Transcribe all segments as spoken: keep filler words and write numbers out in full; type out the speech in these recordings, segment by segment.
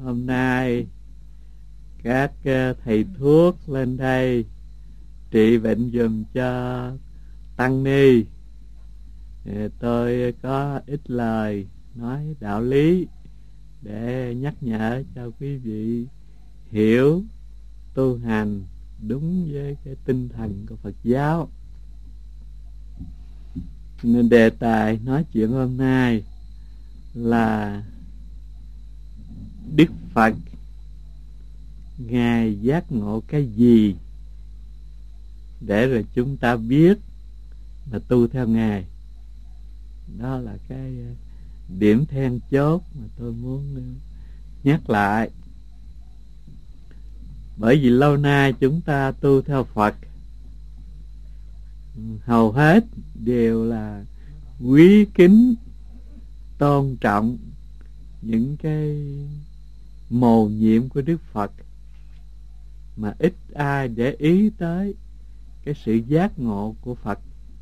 hôm nay các thầy thuốc lên đây trị bệnh giùm cho tăng ni. Tôi có ít lời nói đạo lý để nhắc nhở cho quý vị hiểu tu hành đúng với cái tinh thần của Phật giáo. Nên đề tài nói chuyện hôm nay là Đức Phật Ngài giác ngộ cái gì để rồi chúng ta biết mà tu theo Ngài. Đó là cái điểm then chốt mà tôi muốn nhắc lại. Bởi vì lâu nay chúng ta tu theo Phật hầu hết đều là quý kính tôn trọng những cái mầu nhiệm của Đức Phật, mà ít ai để ý tới cái sự giác ngộ của Phật.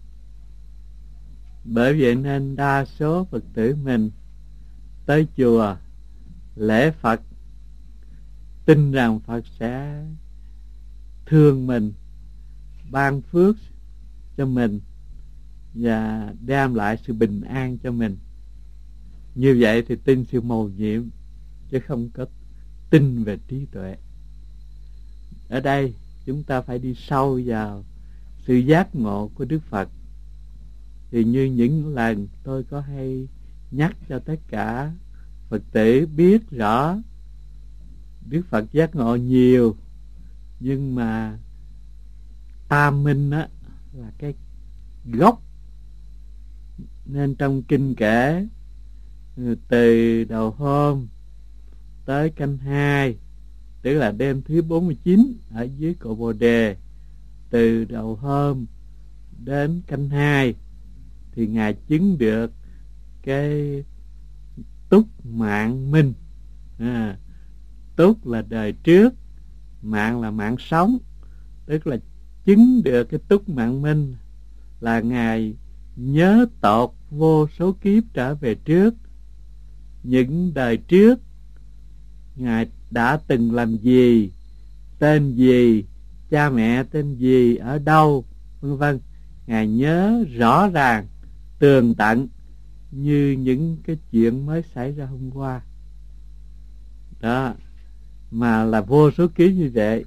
Bởi vậy nên đa số Phật tử mình tới chùa lễ Phật, tin rằng Phật sẽ thương mình, ban phước cho mình và đem lại sự bình an cho mình. Như vậy thì tin sự mầu nhiệm, chứ không có tin về trí tuệ. Ở đây chúng ta phải đi sâu vào sự giác ngộ của Đức Phật. Thì như những lần tôi có hay nhắc cho tất cả Phật tử biết rõ, Đức Phật giác ngộ nhiều, nhưng mà tam minh á là cái gốc. Nên trong kinh kể từ đầu hôm tới canh hai, tức là đêm thứ bốn mươi chín ở dưới cội Bồ Đề, từ đầu hôm đến canh hai thì Ngài chứng được cái túc mạng minh. à, Túc là đời trước, mạng là mạng sống, tức là chứng được cái túc mạng minh là Ngài nhớ tột vô số kiếp trở về trước. Những đời trước Ngài đã từng làm gì, tên gì, cha mẹ tên gì, ở đâu, vân vân. Ngài nhớ rõ ràng, tường tận như những cái chuyện mới xảy ra hôm qua. Đó, mà là vô số kiếp như vậy.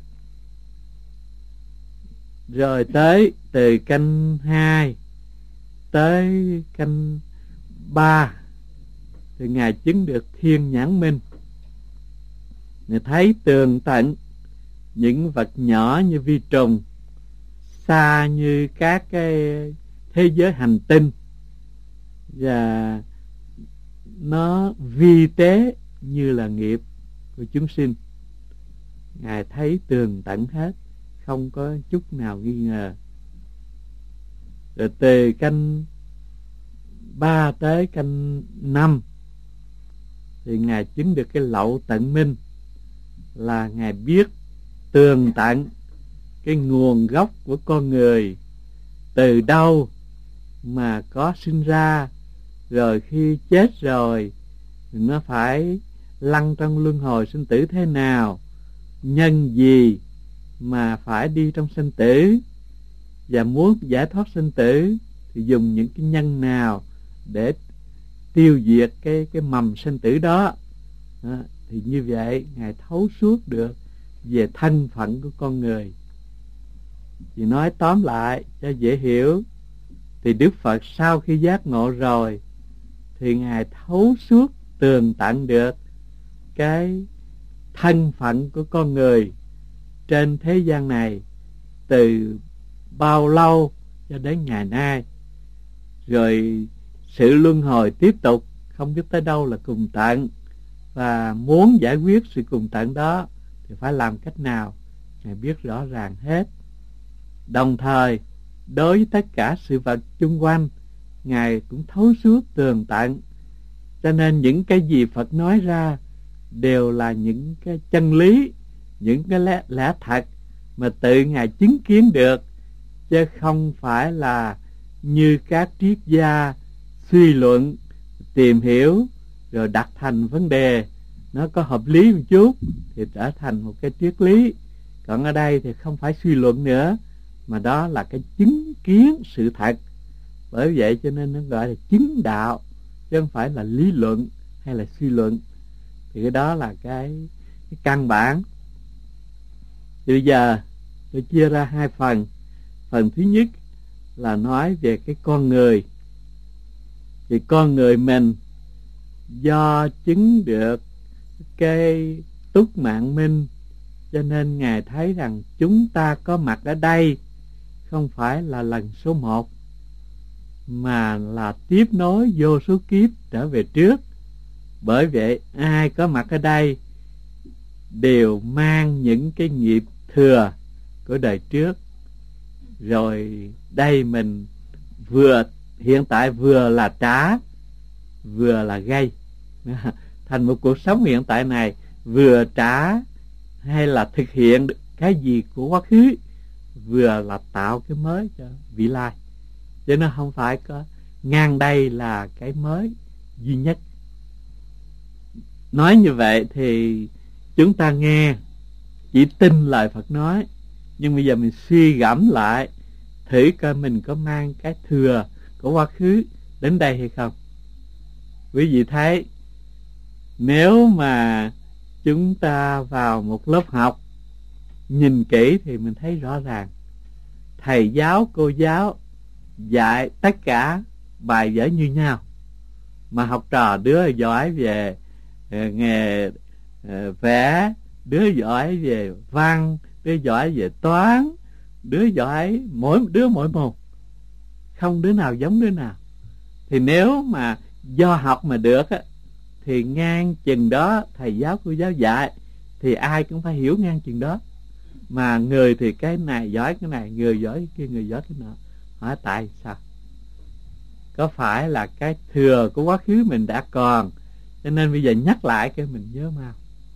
Rồi tới từ canh hai tới canh ba thì Ngài chứng được thiên nhãn minh. Ngài thấy tường tận những vật nhỏ như vi trùng, xa như các cái thế giới hành tinh, và nó vi tế như là nghiệp của chúng sinh. Ngài thấy tường tận hết, không có chút nào nghi ngờ. Rồi từ canh ba tới canh năm thì Ngài chứng được cái lậu tận minh, là Ngài biết tường tận cái nguồn gốc của con người, từ đâu mà có sinh ra, rồi khi chết rồi nó phải lăn trong luân hồi sinh tử thế nào, nhân gì mà phải đi trong sinh tử, và muốn giải thoát sinh tử thì dùng những cái nhân nào để tiêu diệt cái cái mầm sinh tử đó. đó. Thì như vậy Ngài thấu suốt được về thân phận của con người. Thì nói tóm lại cho dễ hiểu, thì Đức Phật sau khi giác ngộ rồi thì Ngài thấu suốt tường tận được cái thân phận của con người trên thế gian này từ bao lâu cho đến ngày nay. Rồi sự luân hồi tiếp tục không biết tới đâu là cùng tận, và muốn giải quyết sự cùng tận đó thì phải làm cách nào, Ngài biết rõ ràng hết. Đồng thời đối với tất cả sự vật chung quanh, Ngài cũng thấu suốt tường tận. Cho nên những cái gì Phật nói ra đều là những cái chân lý, những cái lẽ, lẽ thật mà tự Ngài chứng kiến được, chứ không phải là như các triết gia suy luận, tìm hiểu rồi đặt thành vấn đề nó có hợp lý một chút thì trở thành một cái triết lý. Còn ở đây thì không phải suy luận nữa, mà đó là cái chứng kiến sự thật. Bởi vậy cho nên nó gọi là chứng đạo, chứ không phải là lý luận hay là suy luận. Thì cái đó là cái, cái căn bản. Thì bây giờ tôi chia ra hai phần. Phần thứ nhất là nói về cái con người. Thì con người mình do chứng được cái túc mạng minh, cho nên Ngài thấy rằng chúng ta có mặt ở đây không phải là lần số một, mà là tiếp nối vô số kiếp trở về trước. Bởi vậy ai có mặt ở đây đều mang những cái nghiệp thừa của đời trước. Rồi đây mình vừa hiện tại vừa là trả, vừa là gây. Thành một cuộc sống hiện tại này vừa trả hay là thực hiện cái gì của quá khứ, vừa là tạo cái mới cho vị lai. Chứ nó không phải có ngang đây là cái mới duy nhất. Nói như vậy thì chúng ta nghe chỉ tin lời Phật nói, nhưng bây giờ mình suy gẫm lại thử coi mình có mang cái thừa của quá khứ đến đây hay không. Quý vị thấy, nếu mà chúng ta vào một lớp học nhìn kỹ thì mình thấy rõ ràng thầy giáo cô giáo dạy tất cả bài vở như nhau, mà học trò đứa giỏi về nghề vẽ, đứa giỏi về văn, đứa giỏi về toán, đứa giỏi mỗi đứa mỗi một, không đứa nào giống đứa nào. Thì nếu mà do học mà được á, thì ngang chừng đó thầy giáo cô giáo dạy thì ai cũng phải hiểu ngang chừng đó. Mà người thì cái này giỏi cái này, người giỏi cái kia, người giỏi cái nọ. Hỏi tại sao? Có phải là cái thừa của quá khứ mình đã còn, cho nên bây giờ nhắc lại cái mình nhớ mau.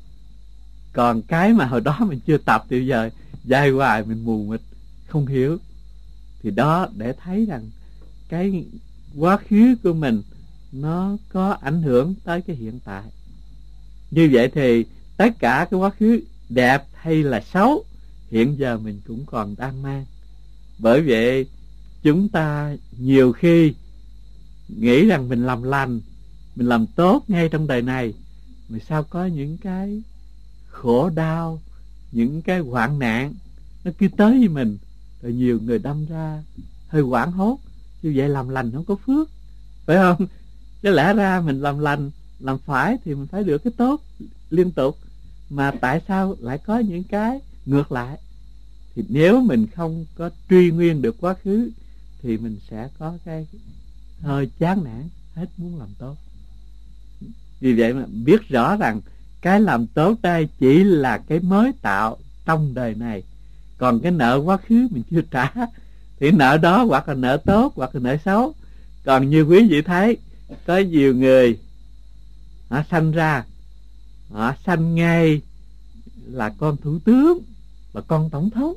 Còn cái mà hồi đó mình chưa tập thì bây giờ dạy hoài mình mù mịt không hiểu. Thì đó để thấy rằng cái quá khứ của mình nó có ảnh hưởng tới cái hiện tại. Như vậy thì tất cả cái quá khứ đẹp hay là xấu hiện giờ mình cũng còn đang mang. Bởi vậy chúng ta nhiều khi nghĩ rằng mình làm lành, mình làm tốt ngay trong đời này, mà sao có những cái khổ đau, những cái hoạn nạn nó cứ tới với mình. Rồi nhiều người đâm ra hơi hoảng hốt, như vậy làm lành không có phước, phải không? Chứ lẽ ra mình làm lành, làm phải thì mình phải được cái tốt liên tục, mà tại sao lại có những cái ngược lại? Thì nếu mình không có truy nguyên được quá khứ thì mình sẽ có cái hơi chán nản, hết muốn làm tốt. Vì vậy mà biết rõ rằng cái làm tốt đây chỉ là cái mới tạo trong đời này. Còn cái nợ quá khứ mình chưa trả, thì nợ đó hoặc là nợ tốt hoặc là nợ xấu. Còn như quý vị thấy, có nhiều người họ sanh ra, họ sanh ngay là con thủ tướng, là con tổng thống.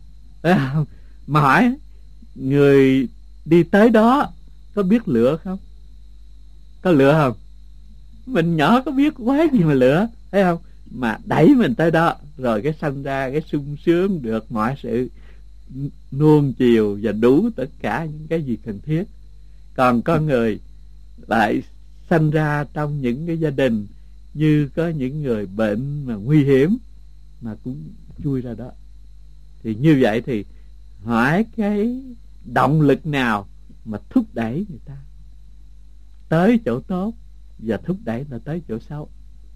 Mà hỏi người đi tới đó có biết lựa không? Có lựa không? Mình nhỏ có biết quá gì mà lựa, thấy không? Mà đẩy mình tới đó, rồi cái sanh ra cái sung sướng được mọi sự nuông chiều và đủ tất cả những cái gì cần thiết. Còn có người lại sanh ra trong những cái gia đình như có những người bệnh mà nguy hiểm mà cũng chui ra đó. Thì như vậy thì hỏi cái động lực nào mà thúc đẩy người ta tới chỗ tốt và thúc đẩy người ta tới chỗ xấu?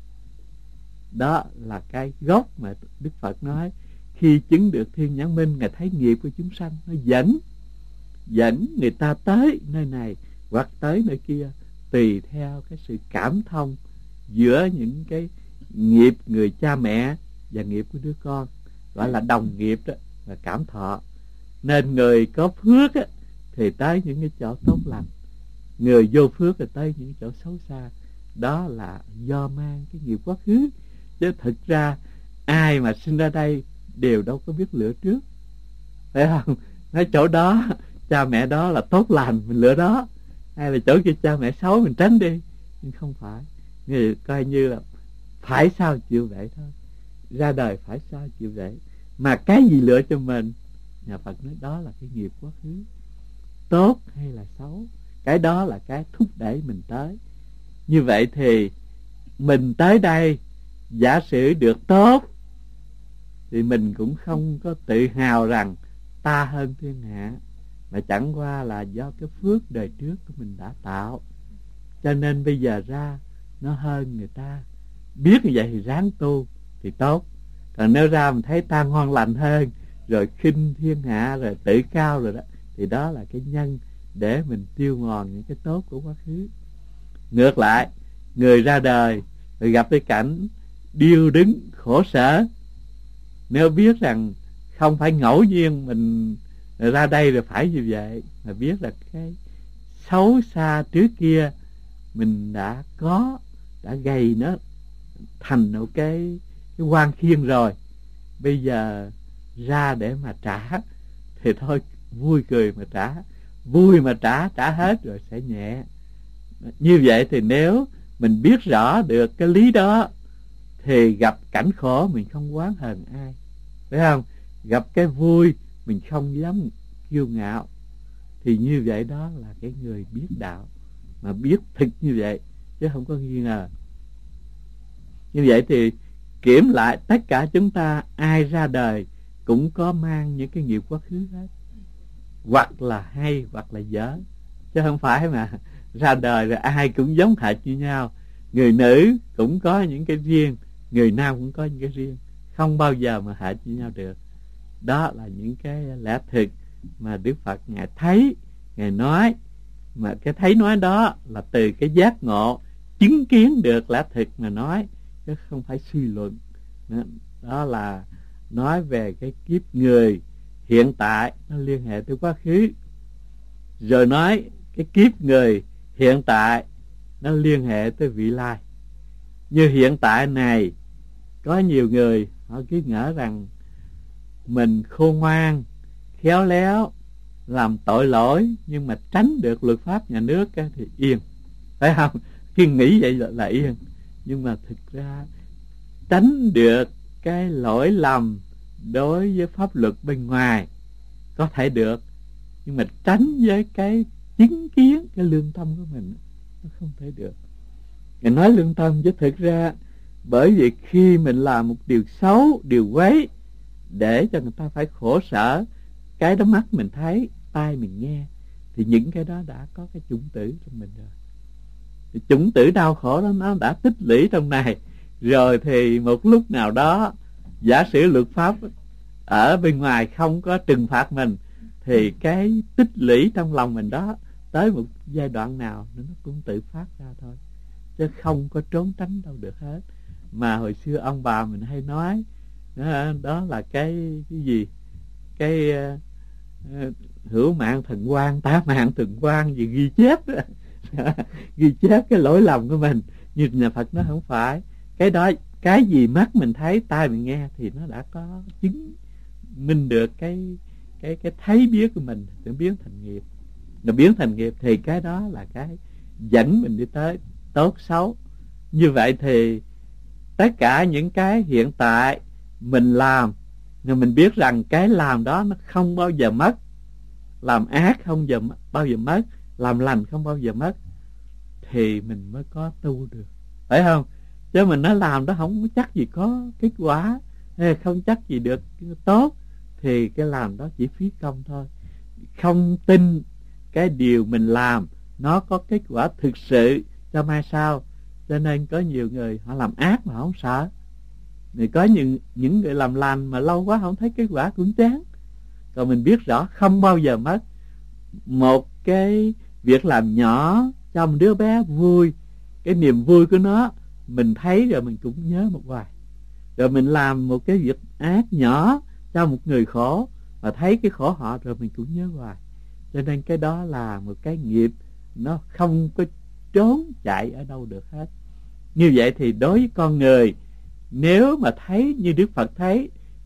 Đó là cái gốc mà Đức Phật nói, khi chứng được thiên nhãn minh, Ngài thấy nghiệp của chúng sanh nó dẫn dẫn người ta tới nơi này hoặc tới nơi kia, tùy theo cái sự cảm thông giữa những cái nghiệp người cha mẹ và nghiệp của đứa con, gọi là đồng nghiệp đó, là cảm thọ. Nên người có phước á, thì tới những cái chỗ tốt lành, người vô phước thì tới những chỗ xấu xa. Đó là do mang cái nghiệp quá khứ. Chứ thực ra ai mà sinh ra đây đều đâu có biết lựa trước, phải không? Nói chỗ đó cha mẹ đó là tốt lành, mình lựa đó, hay là chỗ kia cha mẹ xấu mình tránh đi. Nhưng không phải, người coi như là phải sao chịu vậy thôi. Ra đời phải sao chịu vậy. Mà cái gì lựa cho mình? Nhà Phật nói đó là cái nghiệp quá khứ, tốt hay là xấu, cái đó là cái thúc đẩy mình tới. Như vậy thì mình tới đây giả sử được tốt thì mình cũng không có tự hào rằng ta hơn thiên hạ, mà chẳng qua là do cái phước đời trước của mình đã tạo, cho nên bây giờ ra nó hơn người ta. Biết như vậy thì ráng tu thì tốt. Còn nếu ra mình thấy ta ngon lành hơn, rồi khinh thiên hạ, rồi tự cao rồi đó, thì đó là cái nhân để mình tiêu mòn những cái tốt của quá khứ. Ngược lại, người ra đời rồi gặp cái cảnh điêu đứng khổ sở, nếu biết rằng không phải ngẫu nhiên mình ra đây rồi phải như vậy, mà biết là cái xấu xa trước kia mình đã có, đã gầy nó thành một cái, cái quan khiên rồi, bây giờ ra để mà trả thì thôi vui cười mà trả, vui mà trả, trả hết rồi sẽ nhẹ. Như vậy thì nếu mình biết rõ được cái lý đó thì gặp cảnh khổ mình không oán hờn ai, phải không? Gặp cái vui mình không dám kiêu ngạo, thì như vậy đó là cái người biết đạo, mà biết thực như vậy chứ không có nghi ngờ. Như vậy thì kiểm lại tất cả chúng ta, ai ra đời cũng có mang những cái nghiệp quá khứ hết, hoặc là hay hoặc là dở, chứ không phải mà ra đời rồi ai cũng giống hệt như nhau. Người nữ cũng có những cái riêng, người nam cũng có những cái riêng, không bao giờ mà hệt như nhau được. Đó là những cái lẽ thực mà Đức Phật Ngài thấy, Ngài nói. Mà cái thấy nói đó là từ cái giác ngộ, chứng kiến được lẽ thực mà nói, chứ không phải suy luận. Đó, đó là nói về cái kiếp người hiện tại, nó liên hệ tới quá khứ. Rồi nói cái kiếp người hiện tại nó liên hệ tới vị lai. Như hiện tại này, có nhiều người họ cứ ngỡ rằng mình khôn ngoan, khéo léo, làm tội lỗi nhưng mà tránh được luật pháp nhà nước thì yên, phải không? Khi nghĩ vậy là, là yên. Nhưng mà thực ra tránh được cái lỗi lầm đối với pháp luật bên ngoài có thể được, nhưng mà tránh với cái chứng kiến, cái lương tâm của mình nó không thể được. Người nói lương tâm chứ thực ra bởi vì khi mình làm một điều xấu, điều quấy để cho người ta phải khổ sở, cái đó mắt mình thấy, tai mình nghe, thì những cái đó đã có cái chủng tử trong mình rồi. Thì chủng tử đau khổ đó nó đã tích lũy trong này rồi, thì một lúc nào đó giả sử luật pháp ở bên ngoài không có trừng phạt mình, thì cái tích lũy trong lòng mình đó tới một giai đoạn nào nó cũng tự phát ra thôi, chứ không có trốn tránh đâu được hết. Mà hồi xưa ông bà mình hay nói đó, đó là cái cái gì cái uh, hữu mạng thần quan, tá mạng thần quan gì ghi chép đó. Ghi chép cái lỗi lầm của mình. Như nhà Phật nó không phải cái đó, cái gì mắt mình thấy, tai mình nghe thì nó đã có chứng minh được cái cái cái thấy biết của mình để biến thành nghiệp. Nó biến thành nghiệp thì cái đó là cái dẫn mình đi tới tốt xấu. Như vậy thì tất cả những cái hiện tại mình làm, nhưng mình biết rằng cái làm đó nó không bao giờ mất. Làm ác không giờ bao giờ mất, làm lành không bao giờ mất, thì mình mới có tu được, phải không? Chứ mình nói làm đó không chắc gì có kết quả, hay không chắc gì được tốt, thì cái làm đó chỉ phí công thôi. Không tin cái điều mình làm nó có kết quả thực sự cho mai sau, cho nên có nhiều người họ làm ác mà không sợ. Thì có những những người làm lành mà lâu quá không thấy kết quả cũng chán. Còn mình biết rõ không bao giờ mất. Một cái việc làm nhỏ cho một đứa bé vui, cái niềm vui của nó mình thấy rồi mình cũng nhớ một hoài. Rồi mình làm một cái việc ác nhỏ cho một người khổ, mà thấy cái khổ họ rồi mình cũng nhớ hoài. Cho nên cái đó là một cái nghiệp, nó không có trốn chạy ở đâu được hết. Như vậy thì đối với con người, nếu mà thấy như Đức Phật thấy,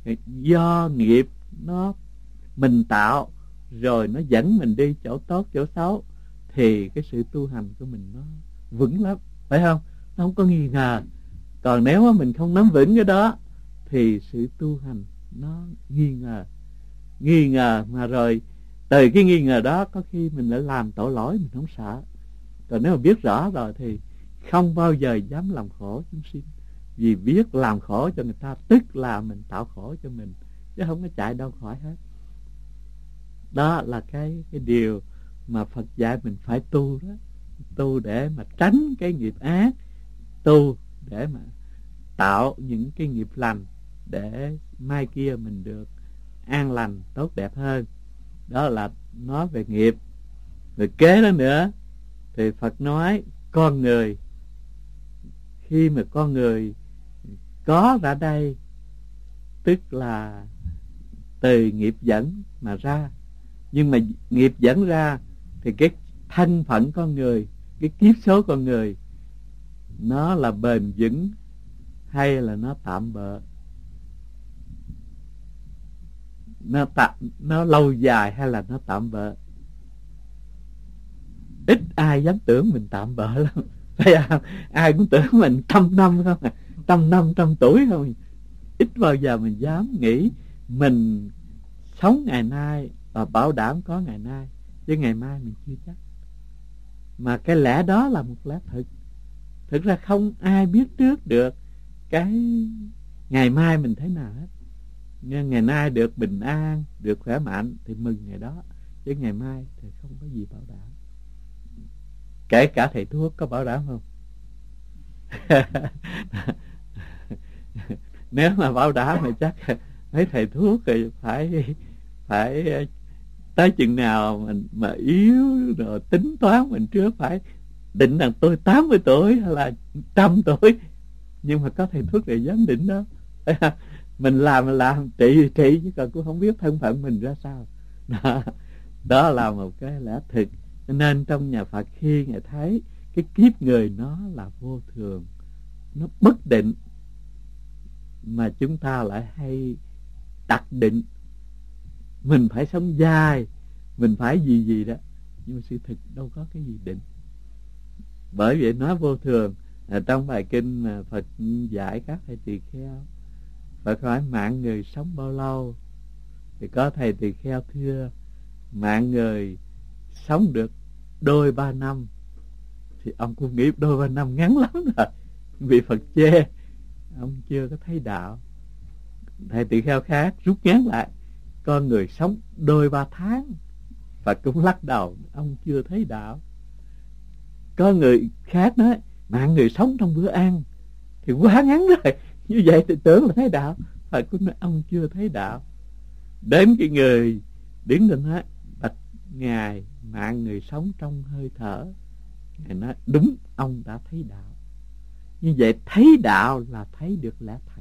do nghiệp nó mình tạo rồi nó dẫn mình đi chỗ tốt chỗ xấu, thì cái sự tu hành của mình nó vững lắm, phải không? Nó không có nghi ngờ. Còn nếu mà mình không nắm vững cái đó thì sự tu hành nó nghi ngờ. Nghi ngờ mà rồi từ cái nghi ngờ đó có khi mình lại làm tội lỗi, mình không sợ. Còn nếu mà biết rõ rồi thì không bao giờ dám làm khổ chúng sinh. Vì biết làm khổ cho người ta tức là mình tạo khổ cho mình, chứ không có chạy đâu khỏi hết. Đó là cái, cái điều mà Phật dạy mình phải tu đó. Tu để mà tránh cái nghiệp ác, tu để mà tạo những cái nghiệp lành, để mai kia mình được an lành, tốt đẹp hơn. Đó là nói về nghiệp. Rồi kế đó nữa thì Phật nói con người, khi mà con người có ra đây, tức là từ nghiệp dẫn mà ra. Nhưng mà nghiệp dẫn ra thì cái thân phận con người, cái kiếp số con người, nó là bền vững hay là nó tạm bợ, nó tạm, nó lâu dài hay là nó tạm bợ. Ít ai dám tưởng mình tạm bợ lắm, phải không? Ai cũng tưởng mình trăm năm không à, trăm năm trăm tuổi không. Ít bao giờ mình dám nghĩ mình sống ngày nay và bảo đảm có ngày nay, chứ ngày mai mình chưa chắc. Mà cái lẽ đó là một lẽ thực. Thực ra không ai biết trước được cái ngày mai mình thế nào hết. Nhưng ngày nay được bình an, được khỏe mạnh thì mừng ngày đó, chứ ngày mai thì không có gì bảo đảm. Kể cả thầy thuốc có bảo đảm không? Nếu mà bảo đảm thì chắc mấy thầy thuốc thì phải phải tới chừng nào mình mà yếu rồi tính toán mình trước, phải định rằng tôi tám mươi tuổi hay là trăm tuổi. Nhưng mà có thầy thuốc thì dám định đó. Mình làm mình làm trị trị chứ còn cũng không biết thân phận mình ra sao. Đó, đó là một cái lẽ thực. Nên trong nhà Phật khi Ngài thấy cái kiếp người nó là vô thường, nó bất định, mà chúng ta lại hay đặt định mình phải sống dài, mình phải gì gì đó. Nhưng mà sự thực đâu có cái gì định. Bởi vậy nói vô thường. À, trong bài kinh mà Phật dạy các thầy tỳ kheo, Phật hỏi mạng người sống bao lâu, thì có thầy tỳ kheo thưa mạng người sống được đôi ba năm. Thì ông cũng nghĩ đôi ba năm ngắn lắm rồi, vì Phật chê ông chưa có thấy đạo. Thầy tỳ kheo khác rút ngắn lại, con người sống đôi ba tháng. Phật cũng lắc đầu, ông chưa thấy đạo. Có người khác nói mạng người sống trong bữa ăn thì quá ngắn rồi, như vậy thì tưởng là thấy đạo. Phật cũng nói ông chưa thấy đạo. Đến cái người điển định nói bạch Ngài, mạng người sống trong hơi thở. Ngài nói đúng, ông đã thấy đạo. Như vậy thấy đạo là thấy được lẽ thật.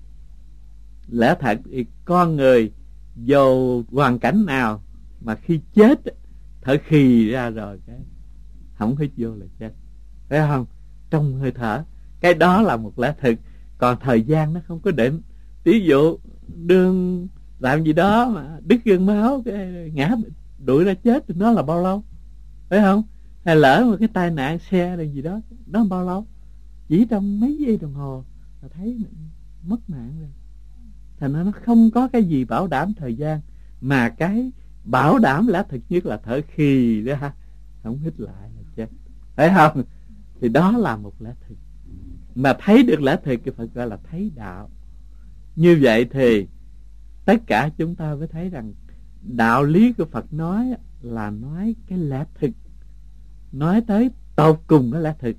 Lẽ thật thì con người dù hoàn cảnh nào mà khi chết thở khì ra rồi cái không hít vô là chết, phải không? Trong hơi thở, cái đó là một lẽ thực. Còn thời gian nó không có định. Ví dụ đương làm gì đó mà đứt gân máu, cái ngã đuổi ra chết thì nó là bao lâu, phải không? Hay lỡ một cái tai nạn xe hay gì đó, nó bao lâu? Chỉ trong mấy giây đồng hồ là thấy mình mất mạng rồi. Thành ra nó không có cái gì bảo đảm thời gian, mà cái bảo đảm lẽ thực nhất là thở khì ra, không hít lại là chết, phải không? Thì đó là một lẽ thực. Mà thấy được lẽ thực thì Phật gọi là thấy đạo. Như vậy thì tất cả chúng ta mới thấy rằng đạo lý của Phật nói là nói cái lẽ thực, nói tới tột cùng cái lẽ thực.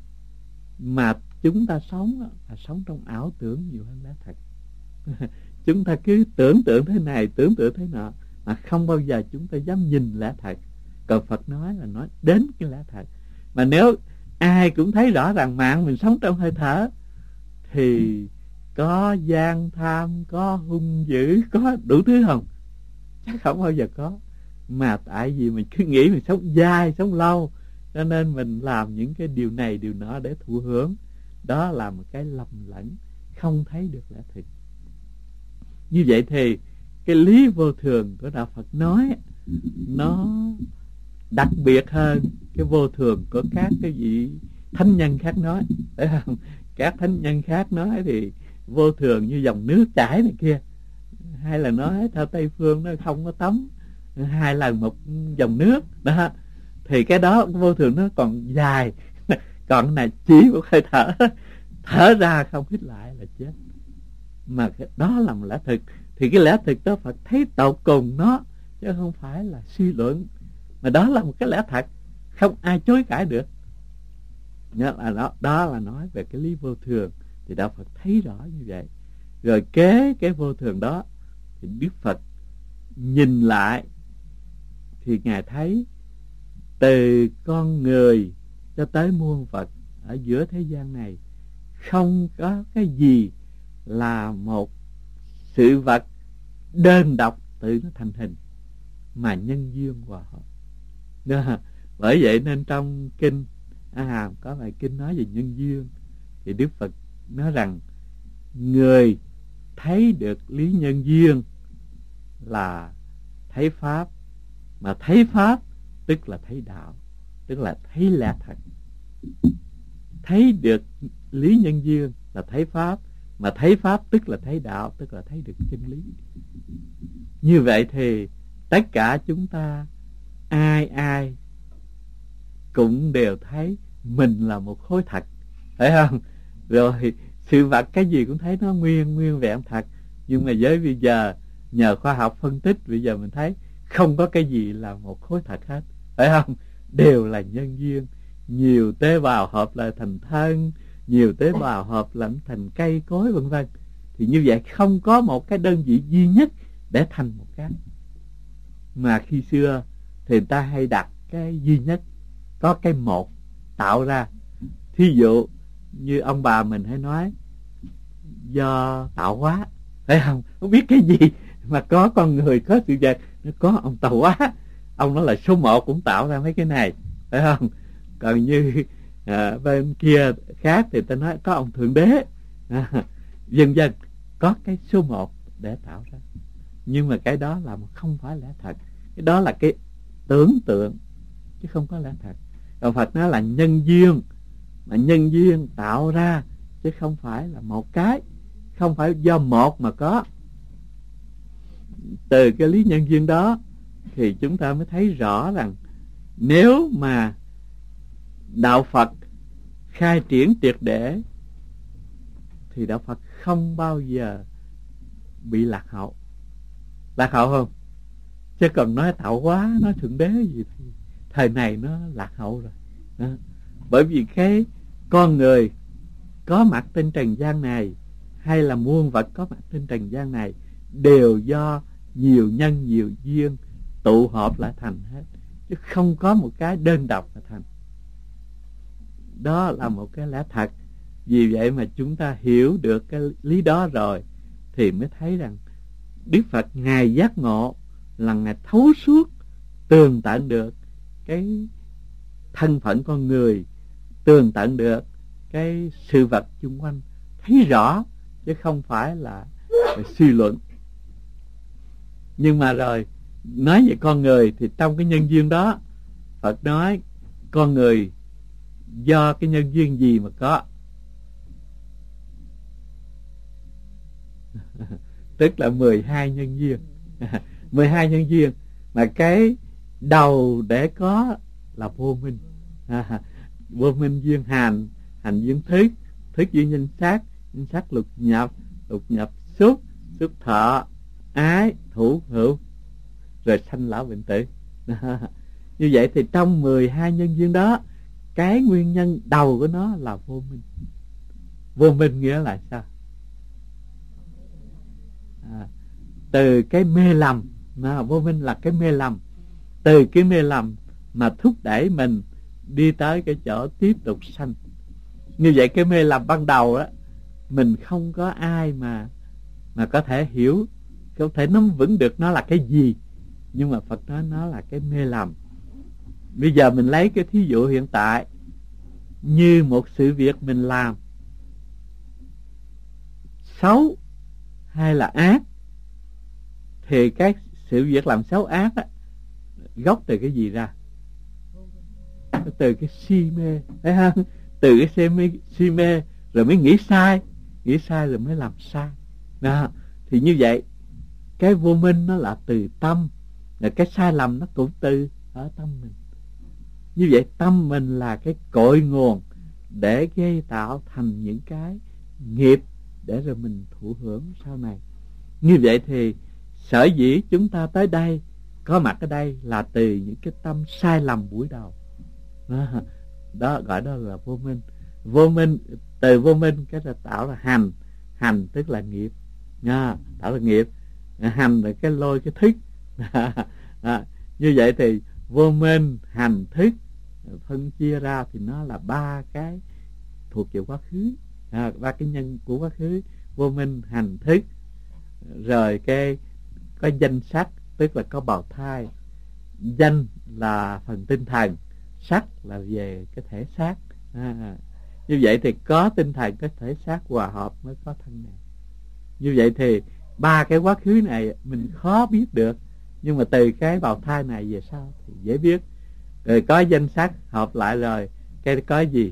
Mà chúng ta sống là sống trong ảo tưởng nhiều hơn lẽ thật. Chúng ta cứ tưởng tượng thế này, tưởng tượng thế nọ, mà không bao giờ chúng ta dám nhìn lẽ thật. Còn Phật nói là nói đến cái lẽ thật. Mà nếu ai cũng thấy rõ ràng mạng mình sống trong hơi thở, thì có gian tham, có hung dữ, có đủ thứ không? Chắc không bao giờ có. Mà tại vì mình cứ nghĩ mình sống dài, sống lâu, cho nên mình làm những cái điều này, điều nọ để thụ hưởng. Đó là một cái lầm lẫn, không thấy được lẽ thực. Như vậy thì cái lý vô thường của Đạo Phật nói nó đặc biệt hơn cái vô thường của các cái vị thánh nhân khác nói, phải không? các thánh nhân khác nói thì vô thường như dòng nước chảy này kia, hay là nói theo Tây Phương nó không có tắm hai lần một dòng nước đó, thì cái đó vô thường nó còn dài, còn này chỉ một hơi thở, thở ra không hít lại là chết. Mà cái đó là một lẽ thực, thì cái lẽ thực đó Phật thấy tột cùng nó, chứ không phải là suy luận, mà đó là một cái lẽ thật, không ai chối cãi được. Nhớ là đó, đó là nói về cái lý vô thường, thì Đạo Phật thấy rõ như vậy. Rồi kế cái vô thường đó thì Đức Phật nhìn lại, thì Ngài thấy từ con người cho tới muôn Phật ở giữa thế gian này, không có cái gì là một sự vật đơn độc tự nó thành hình, mà nhân duyên hòa hợp. Đó. Bởi vậy nên trong kinh A Hàm có bài kinh nói về nhân duyên, thì Đức Phật nói rằng người thấy được lý nhân duyên là thấy Pháp, mà thấy Pháp tức là thấy đạo, tức là thấy lẽ thật. Thấy được lý nhân duyên là thấy Pháp, mà thấy Pháp tức là thấy đạo, tức là thấy được chân lý. Như vậy thì tất cả chúng ta ai ai cũng đều thấy mình là một khối thật, phải không? Rồi sự vật cái gì cũng thấy nó nguyên nguyên vẹn thật. Nhưng mà với bây giờ nhờ khoa học phân tích, bây giờ mình thấy không có cái gì là một khối thật hết, phải không? Đều là nhân duyên. Nhiều tế bào hợp lại thành thân, nhiều tế bào hợp lại thành cây cối vân vân. Thì như vậy không có một cái đơn vị duy nhất để thành một cái. Mà khi xưa thì người ta hay đặt cái duy nhất, có cái một tạo ra. Thí dụ như ông bà mình hay nói do tạo hóa, phải không? Không biết cái gì mà có con người, có sự vật, nó có ông tạo hóa. Ông nói là số một cũng tạo ra mấy cái này, phải không? Còn như à, bên kia khác thì ta nói có ông Thượng Đế, à, dần dần có cái số một để tạo ra. Nhưng mà cái đó là không phải lẽ thật. Cái đó là cái tưởng tượng, chứ không có lẽ thật. Còn Phật nói là nhân duyên, mà nhân duyên tạo ra, chứ không phải là một cái, không phải do một mà có. Từ cái lý nhân duyên đó thì chúng ta mới thấy rõ rằng nếu mà Đạo Phật khai triển triệt để thì Đạo Phật không bao giờ bị lạc hậu. Lạc hậu không? Chứ còn nói tạo hóa, nói Thượng Đế gì thì thời này nó lạc hậu rồi đó. Bởi vì cái con người có mặt trên trần gian này, hay là muôn vật có mặt trên trần gian này, đều do nhiều nhân nhiều duyên tụ hợp lại thành hết, chứ không có một cái đơn độc là thành. Đó là một cái lẽ thật. Vì vậy mà chúng ta hiểu được cái lý đó rồi thì mới thấy rằng Đức Phật Ngài giác ngộ là Ngài thấu suốt, tường tận được cái thân phận con người, tường tận được cái sự vật xung quanh, thấy rõ chứ không phải là, là suy luận. Nhưng mà rồi nói về con người thì trong cái nhân duyên đó, Phật nói con người do cái nhân duyên gì mà có? Tức là mười hai nhân duyên. mười hai nhân duyên mà cái đầu để có là vô minh. Vô minh duyên hành, hành duyên thức, thức duyên danh sắc, danh sắc lục nhập, lục nhập xúc, xúc thọ, ái, thủ, hữu, rồi sanh lão bệnh tử. Như vậy thì trong mười hai nhân duyên đó, cái nguyên nhân đầu của nó là vô minh. Vô minh nghĩa là sao? À, từ cái mê lầm, mà vô minh là cái mê lầm. Từ cái mê lầm mà thúc đẩy mình đi tới cái chỗ tiếp tục sanh. Như vậy cái mê lầm ban đầu á, mình không có ai mà mà có thể hiểu, có thể nắm vững được nó là cái gì. Nhưng mà Phật nói nó là cái mê lầm. Bây giờ mình lấy cái thí dụ hiện tại, như một sự việc mình làm xấu hay là ác, thì cái sự việc làm xấu ác á, gốc từ cái gì ra? Từ cái si mê, thấy không? Từ cái si mê, si mê rồi mới nghĩ sai, nghĩ sai rồi mới làm sai. Đó. Thì như vậy cái vô minh nó là từ tâm, rồi cái sai lầm nó cũng từ ở tâm mình. Như vậy tâm mình là cái cội nguồn để gây tạo thành những cái nghiệp để rồi mình thụ hưởng sau này. Như vậy thì sở dĩ chúng ta tới đây, có mặt ở đây là từ những cái tâm sai lầm buổi đầu. Đó, đó gọi đó là vô minh. Vô minh, từ vô minh cái là tạo ra hành. Hành tức là nghiệp. Nha, tạo ra nghiệp. Hành là cái lôi cái thức. À, như vậy thì vô minh, hành, thức phân chia ra thì nó là ba cái thuộc về quá khứ, à, ba cái nhân của quá khứ: vô minh, hành, thức. Rồi cái có danh sắc tức là có bào thai. Danh là phần tinh thần, sắc là về cái thể xác. À, như vậy thì có tinh thần, có thể xác hòa hợp mới có thân này. Như vậy thì ba cái quá khứ này mình khó biết được, nhưng mà từ cái bào thai này về sau thì dễ biết. Rồi có danh sắc hợp lại rồi cái có gì?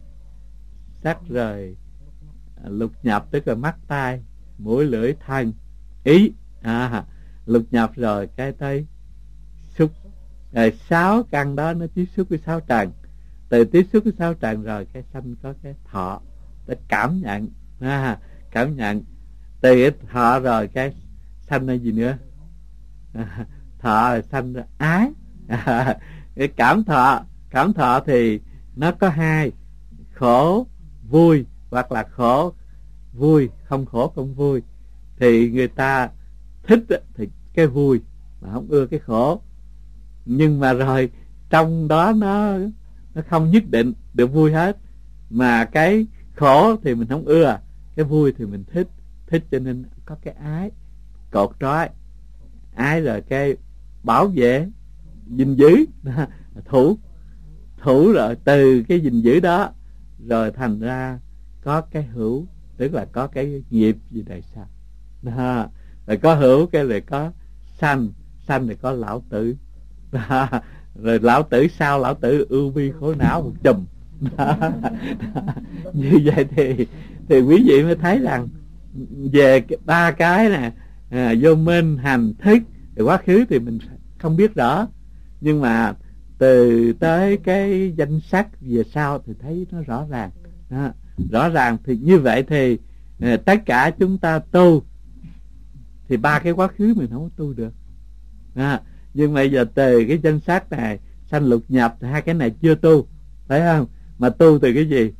Sắc rồi lục nhập tức là mắt, tai, mũi, lưỡi, thân, ý. À, lục nhập rồi cái tới xúc. Rồi sáu căn đó nó tiếp xúc với sáu trần. Từ tiếp xúc với sáu trần rồi cái sanh có cái thọ, để cảm nhận. À, cảm nhận. Từ cái thọ rồi cái sanh là gì nữa? À, thọ rồi sanh là ái. À, cái cảm thọ, cảm thọ thì nó có hai: khổ, vui, hoặc là khổ, vui, không khổ không vui. Thì người ta thích thì cái vui mà không ưa cái khổ. Nhưng mà rồi trong đó nó nó không nhất định được vui hết, mà cái khổ thì mình không ưa, cái vui thì mình thích. Thích cho nên có cái ái, cột trói. Ái rồi cái bảo vệ, gìn giữ, thủ. Thủ rồi từ cái gìn giữ đó rồi thành ra có cái hữu, tức là có cái nghiệp gì đời sau. Đó. Rồi có hữu cái rồi có sanh, sanh rồi có lão tử. Đó. Rồi lão tử sau lão tử ưu bi khổ não một chùm. Đó. Đó. Như vậy thì thì quý vị mới thấy rằng về cái, ba cái nè, à, vô minh, hành, thức, rồi quá khứ thì mình không biết rõ, nhưng mà từ tới cái danh sắc về sau thì thấy nó rõ ràng. Đó. Rõ ràng thì như vậy thì à, tất cả chúng ta tu thì ba cái quá khứ mình không tu được. Đó. Nhưng mà giờ từ cái danh sắc này sanh lục nhập thì hai cái này chưa tu, phải không? Mà tu từ cái gì?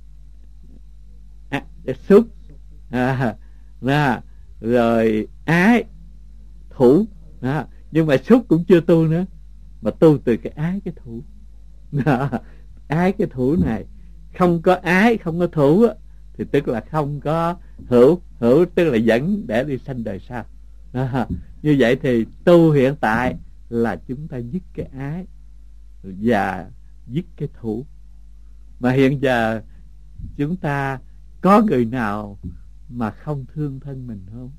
À, xúc, à, đó. Rồi ái, thủ. Đó. Nhưng mà xúc cũng chưa tu nữa, mà tu từ cái ái cái thủ. Đó. Ái cái thủ này, không có ái không có thủ thì tức là không có hữu. Hữu tức là dẫn để đi sanh đời sau. Đó. Như vậy thì tu hiện tại là chúng ta dứt cái ái và dứt cái thủ. Mà hiện giờ chúng ta có người nào mà không thương thân mình không?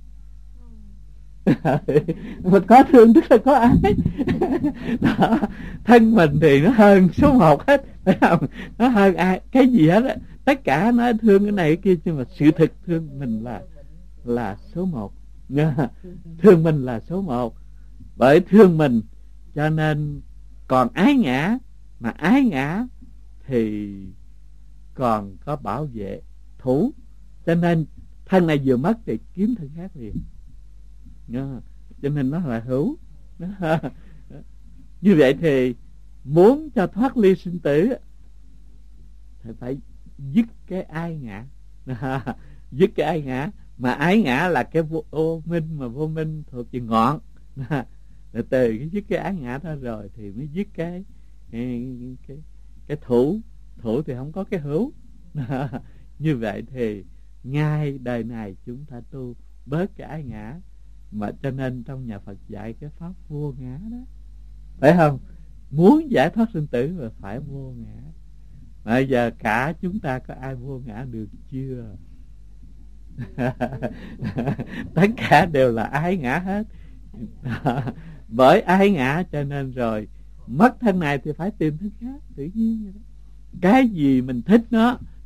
Mà có thương tức là có ái. Đó. Thân mình thì nó hơn số một hết, phải không? Nó hơn ai cái gì hết á. Tất cả nó thương cái này cái kia, nhưng mà sự thực thương mình là là số một. Thương mình là số một. Bởi thương mình cho nên còn ái ngã, mà ái ngã thì còn có bảo vệ, thủ. Cho nên thân này vừa mất thì kiếm thân khác liền. Cho nên nó là hữu. Như vậy thì muốn cho thoát ly sinh tử thì phải dứt cái ái ngã. Dứt cái ái ngã. Mà ái ngã là cái vô, vô minh, mà vô minh thuộc về ngọn. Rồi từ cái dứt cái ái ngã đó rồi thì mới dứt cái cái, cái, cái thủ. Thủ thì không có cái hữu. Như vậy thì ngay đời này chúng ta tu bớt cái ái ngã. Mà cho nên trong nhà Phật dạy cái pháp vô ngã đó, phải không? Muốn giải thoát sinh tử mà phải vô ngã. Mà giờ cả chúng ta có ai vô ngã được chưa? Tất cả đều là ái ngã hết. Bởi ái ngã cho nên rồi mất thân này thì phải tìm thân khác, tự nhiên vậy đó. Cái gì mình thích nó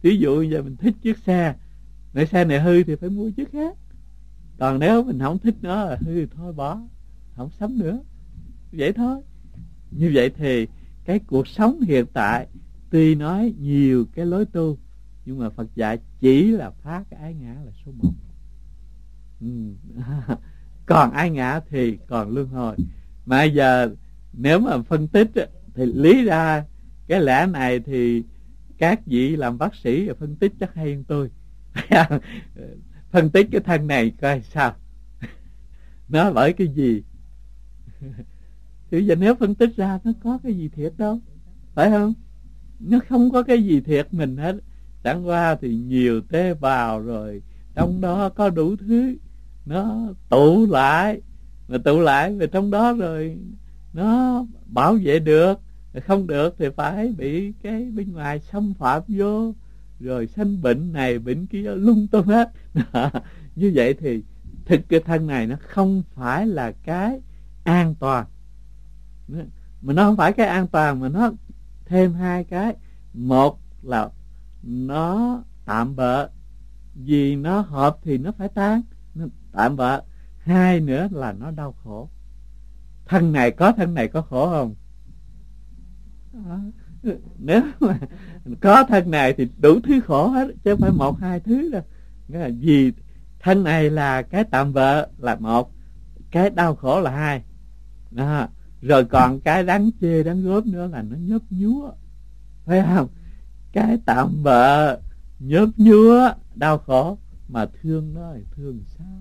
ví dụ giờ mình thích chiếc xe, nếu xe này hư thì phải mua chiếc khác. Còn nếu mình không thích nó là hư thôi bỏ, không sắm nữa, vậy thôi. Như vậy thì cái cuộc sống hiện tại tuy nói nhiều cái lối tu, nhưng mà Phật dạy chỉ là phá cái ái ngã là số một. Ừ. Còn ái ngã thì còn luân hồi. Mà giờ nếu mà phân tích thì lý ra cái lẽ này thì các vị làm bác sĩ phân tích chắc hay hơn tôi. Phân tích cái thân này coi sao, nó bởi cái gì. Thì giờ nếu phân tích ra nó có cái gì thiệt đâu, phải không? Nó không có cái gì thiệt mình hết. Chẳng qua thì nhiều tế bào rồi, trong đó có đủ thứ, nó tụ lại, mà tụ lại về trong đó rồi nó bảo vệ được, không được thì phải bị cái bên ngoài xâm phạm vô, rồi sanh bệnh này bệnh kia lung tung hết. Như vậy thì thực cái thân này nó không phải là cái an toàn, mà nó không phải cái an toàn, mà nó thêm hai cái. Một là nó tạm bợ, vì nó hợp thì nó phải tan, nó tạm bợ. Hai nữa là nó đau khổ. Thân này có thân này có khổ không? À, nếu mà có thân này thì đủ thứ khổ hết, chứ không phải một hai thứ đâu. Vì thân này là cái tạm bợ là một, cái đau khổ là hai. Đó. Rồi còn cái đáng chê đáng gớm nữa là nó nhớp nhúa, phải không? Cái tạm bợ nhớp nhúa đau khổ, mà thương nó thì thương sao?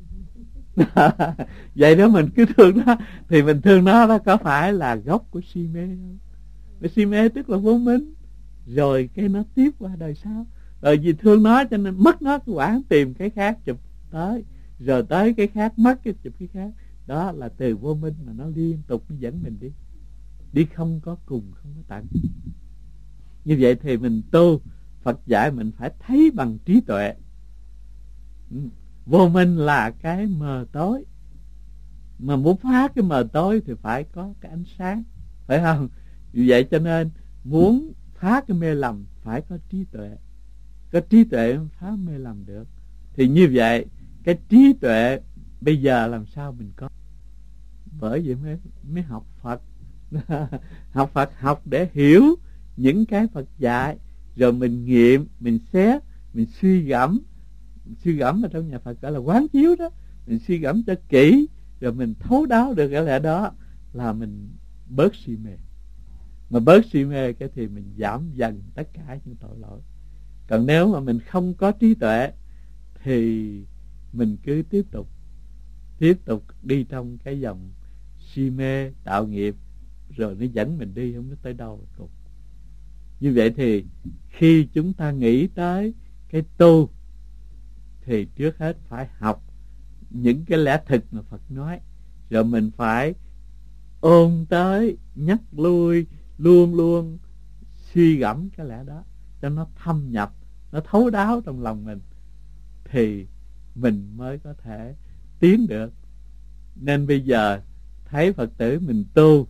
Vậy nếu mình cứ thương nó thì mình thương nó, nó có phải là gốc của si mê không? Si mê tức là vô minh, rồi cái nó tiếp qua đời sau. Rồi vì thương nó cho nên mất nó, cái quản tìm cái khác chụp tới, rồi tới cái khác mất cái chụp cái khác. Đó là từ vô minh mà nó liên tục nó dẫn mình đi, đi không có cùng không có tận. Như vậy thì mình tu, Phật dạy mình phải thấy bằng trí tuệ. Vô minh là cái mờ tối, mà muốn phá cái mờ tối thì phải có cái ánh sáng, phải không? Vì vậy cho nên muốn phá cái mê lầm phải có trí tuệ, có trí tuệ mới phá mê lầm được. Thì như vậy cái trí tuệ bây giờ làm sao mình có? Bởi vậy mới mới học Phật. Học Phật học để hiểu những cái Phật dạy, rồi mình nghiệm, mình xét, mình suy gẫm. Suy gẫm ở trong nhà Phật gọi là quán chiếu đó. Mình suy gẫm cho kỹ, rồi mình thấu đáo được cái lẽ đó là mình bớt si mê. Mà bớt si mê cái thì mình giảm dần tất cả những tội lỗi. Còn nếu mà mình không có trí tuệ thì mình cứ tiếp tục tiếp tục đi trong cái dòng si mê tạo nghiệp, rồi nó dẫn mình đi không biết tới đâu cùng. Như vậy thì khi chúng ta nghĩ tới cái tu thì trước hết phải học những cái lẽ thực mà Phật nói, rồi mình phải ôn tới, nhắc lui, luôn luôn suy gẫm cái lẽ đó cho nó thâm nhập, nó thấu đáo trong lòng mình, thì mình mới có thể tiến được. Nên bây giờ thấy Phật tử mình tu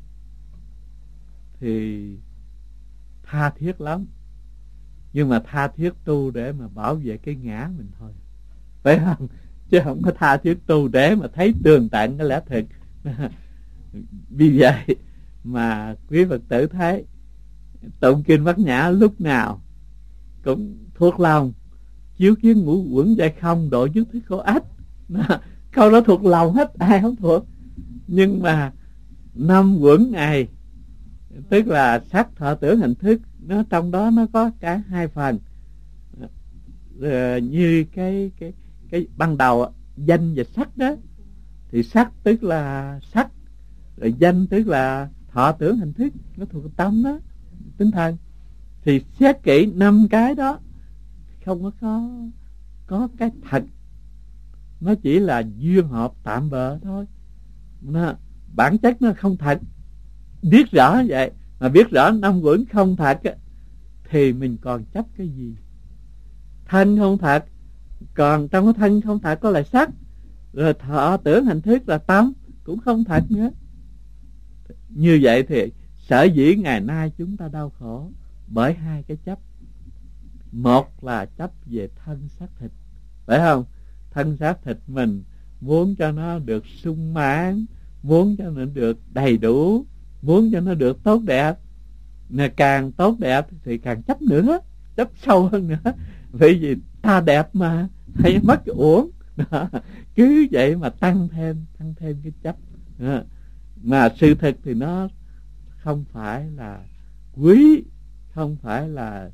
thì tha thiết lắm, nhưng mà tha thiết tu để mà bảo vệ cái ngã mình thôi, phải không? Chứ không có tha thiết tu để mà thấy tường tận cái lẽ thực. Vì vậy mà quý Phật tử thấy tụng kinh Bát Nhã lúc nào cũng thuộc lòng, chiếu kiến ngũ uẩn dạy không, độ nhất thiết khổ ách. Câu đó thuộc lòng hết, ai không thuộc. Nhưng mà năm uẩn này, tức là sắc thọ tưởng hành thức, nó trong đó nó có cả hai phần. Rồi như cái cái cái ban đầu danh và sắc đó, thì sắc tức là sắc, rồi danh tức là thọ tưởng hành thức, nó thuộc tâm đó, tinh thần. Thì xét kỹ năm cái đó không có có có cái thật, nó chỉ là duyên hợp tạm bợ thôi. Nó, bản chất nó không thật. Biết rõ vậy, mà biết rõ năm uẩn không thật thì mình còn chấp cái gì? Thân không thật, còn trong cái thân không thật có là sắc, rồi thọ tưởng hành thức là tâm cũng không thật nữa. Như vậy thì sở dĩ ngày nay chúng ta đau khổ bởi hai cái chấp. Một là chấp về thân xác thịt, phải không? Thân xác thịt mình muốn cho nó được sung mãn, muốn cho nó được đầy đủ, muốn cho nó được tốt đẹp. Mà càng tốt đẹp thì càng chấp nữa, chấp sâu hơn nữa. Bởi vì ta đẹp mà, thấy mất uổng. Đó. Cứ vậy mà tăng thêm, tăng thêm cái chấp. Đó. Mà sự thực thì nó không phải là quý, không phải là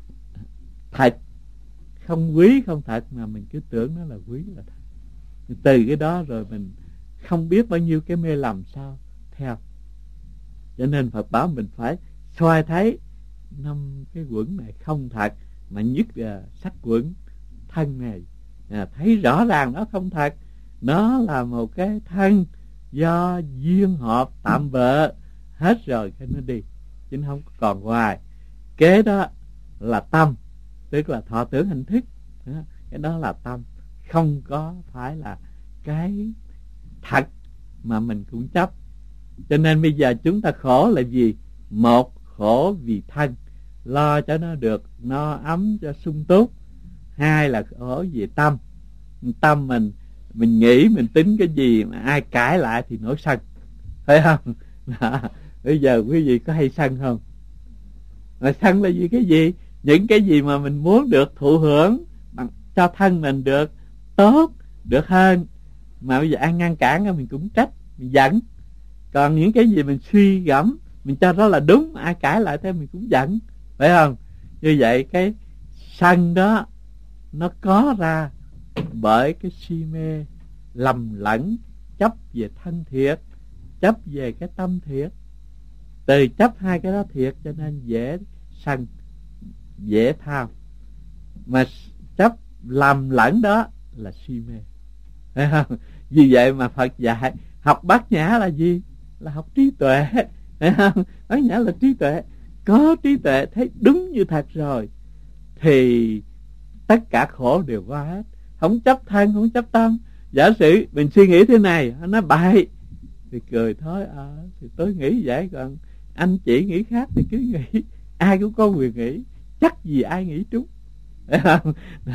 thật, không quý không thật, mà mình cứ tưởng nó là quý là thật. Từ cái đó rồi mình không biết bao nhiêu cái mê lầm sao theo. Cho nên Phật bảo mình phải soi thấy năm cái quẩn này không thật, mà nhất là sắc quẩn thân này, à, thấy rõ ràng nó không thật. Nó là một cái thân do duyên hợp tạm bợ hết rồi cái nó đi, chứ nó không còn ngoài. Kế đó là tâm, tức là thọ tưởng hành thức. Cái đó là tâm, không có phải là cái thật mà mình cũng chấp. Cho nên bây giờ chúng ta khổ là gì? Một, khổ vì thân, lo cho nó được no ấm cho sung túc. Hai là khổ vì tâm, tâm mình mình nghĩ mình tính cái gì mà ai cãi lại thì nổi sân, phải không? Đó. Bây giờ quý vị có hay sân không? Mà sân là gì? Cái gì? Những cái gì mà mình muốn được thụ hưởng bằng cho thân mình được tốt, được hơn, mà bây giờ ai ngăn cản mình cũng trách, mình giận. Còn những cái gì mình suy gẫm, mình cho đó là đúng, ai cãi lại thế mình cũng giận, phải không? Như vậy cái sân đó nó có ra bởi cái si mê lầm lẫn, chấp về thân thiệt, chấp về cái tâm thiệt. Từ chấp hai cái đó thiệt cho nên dễ sân, dễ tham. Mà chấp lầm lẫn đó là si mê, phải không? Vì vậy mà Phật dạy học bát nhã là gì? Là học trí tuệ, phải không? Bát nhã là trí tuệ. Có trí tuệ thấy đúng như thật rồi thì tất cả khổ đều qua hết. Không chấp thân, không chấp tâm. Giả sử mình suy nghĩ thế này, nó bậy thì cười thôi, à, thì tôi nghĩ vậy, còn anh chị nghĩ khác thì cứ nghĩ. Ai cũng có quyền nghĩ, chắc gì ai nghĩ trúng, phải không?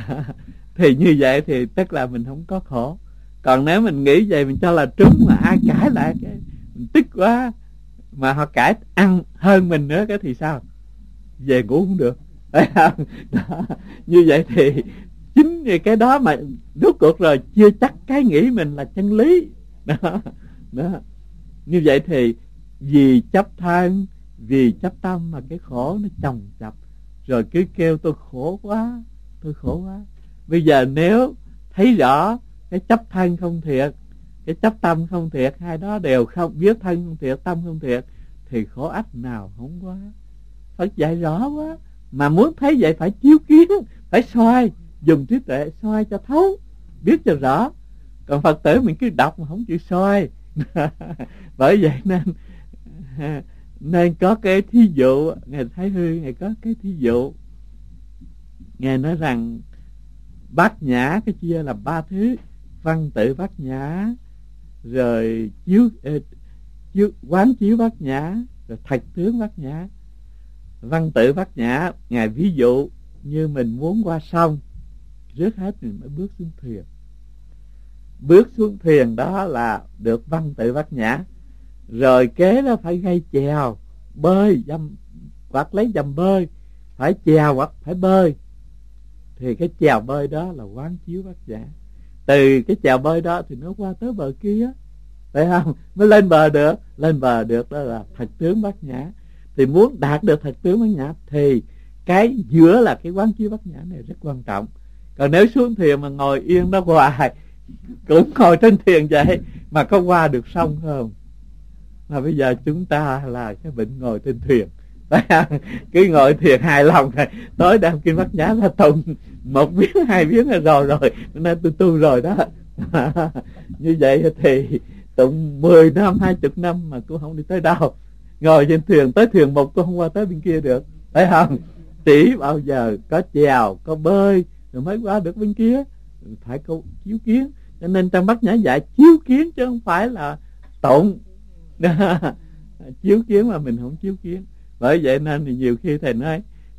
Thì như vậy thì tức là mình không có khổ. Còn nếu mình nghĩ vậy mình cho là trúng, mà ai cãi lại cái mình tức quá, mà họ cãi ăn hơn mình nữa cái thì sao? Về ngủ không được, phải không? Đó. Như vậy thì chính vì cái đó mà rốt cuộc rồi chưa chắc cái nghĩ mình là chân lý. Đó. Đó. Như vậy thì vì chấp thân, vì chấp tâm mà cái khổ nó chồng chập, rồi cứ kêu tôi khổ quá, tôi khổ quá. Bây giờ nếu thấy rõ cái chấp thân không thiệt, cái chấp tâm không thiệt, hai đó đều không, biết thân không thiệt, tâm không thiệt, thì khổ ách nào không quá. Phật dạy rõ quá. Mà muốn thấy vậy phải chiếu kiến, phải soi, dùng trí tuệ soi cho thấu, biết cho rõ. Còn Phật tử mình cứ đọc mà không chịu soi. Bởi vậy nên nên có cái thí dụ, Ngài Thái Hư Ngài có cái thí dụ. Ngài nói rằng bát nhã cái chia là ba thứ: văn tự bát nhã, rồi chiếu, chiếu quán chiếu bát nhã, rồi thật tướng bát nhã. Văn tự bát nhã Ngài ví dụ như mình muốn qua sông, trước hết mình mới bước xuống thuyền. Bước xuống thuyền đó là được văn tự bát nhã. Rồi kế đó phải gây chèo, bơi, dầm, hoặc lấy dầm bơi, phải chèo hoặc phải bơi. Thì cái chèo bơi đó là quán chiếu bát nhã. Từ cái chèo bơi đó thì nó qua tới bờ kia, phải không? Mới lên bờ được. Lên bờ được đó là thật tướng bát nhã. Thì muốn đạt được thật tướng bát nhã thì cái giữa là cái quán chiếu bát nhã này rất quan trọng. Còn nếu xuống thuyền mà ngồi yên đó hoài, cũng ngồi trên thuyền vậy mà có qua được sông không? Mà bây giờ chúng ta là cái bệnh ngồi trên thuyền, cứ ngồi thuyền hài lòng này, tối đem kinh bát nhã là tùng một miếng hai miếng là rồi rồi nên tôi tu rồi đó. Như vậy thì tụng mười năm hai chục năm mà cũng không đi tới đâu. Ngồi trên thuyền tới thuyền một cũng không qua tới bên kia được, phải không? Chỉ bao giờ có chèo có bơi rồi mới qua được bên kia, phải có chiếu kiến. Cho nên trong bát nhã dạy chiếu kiến chứ không phải là tụng. Chiếu kiến mà mình không chiếu kiến. Bởi vậy nên thì nhiều khi thầy nói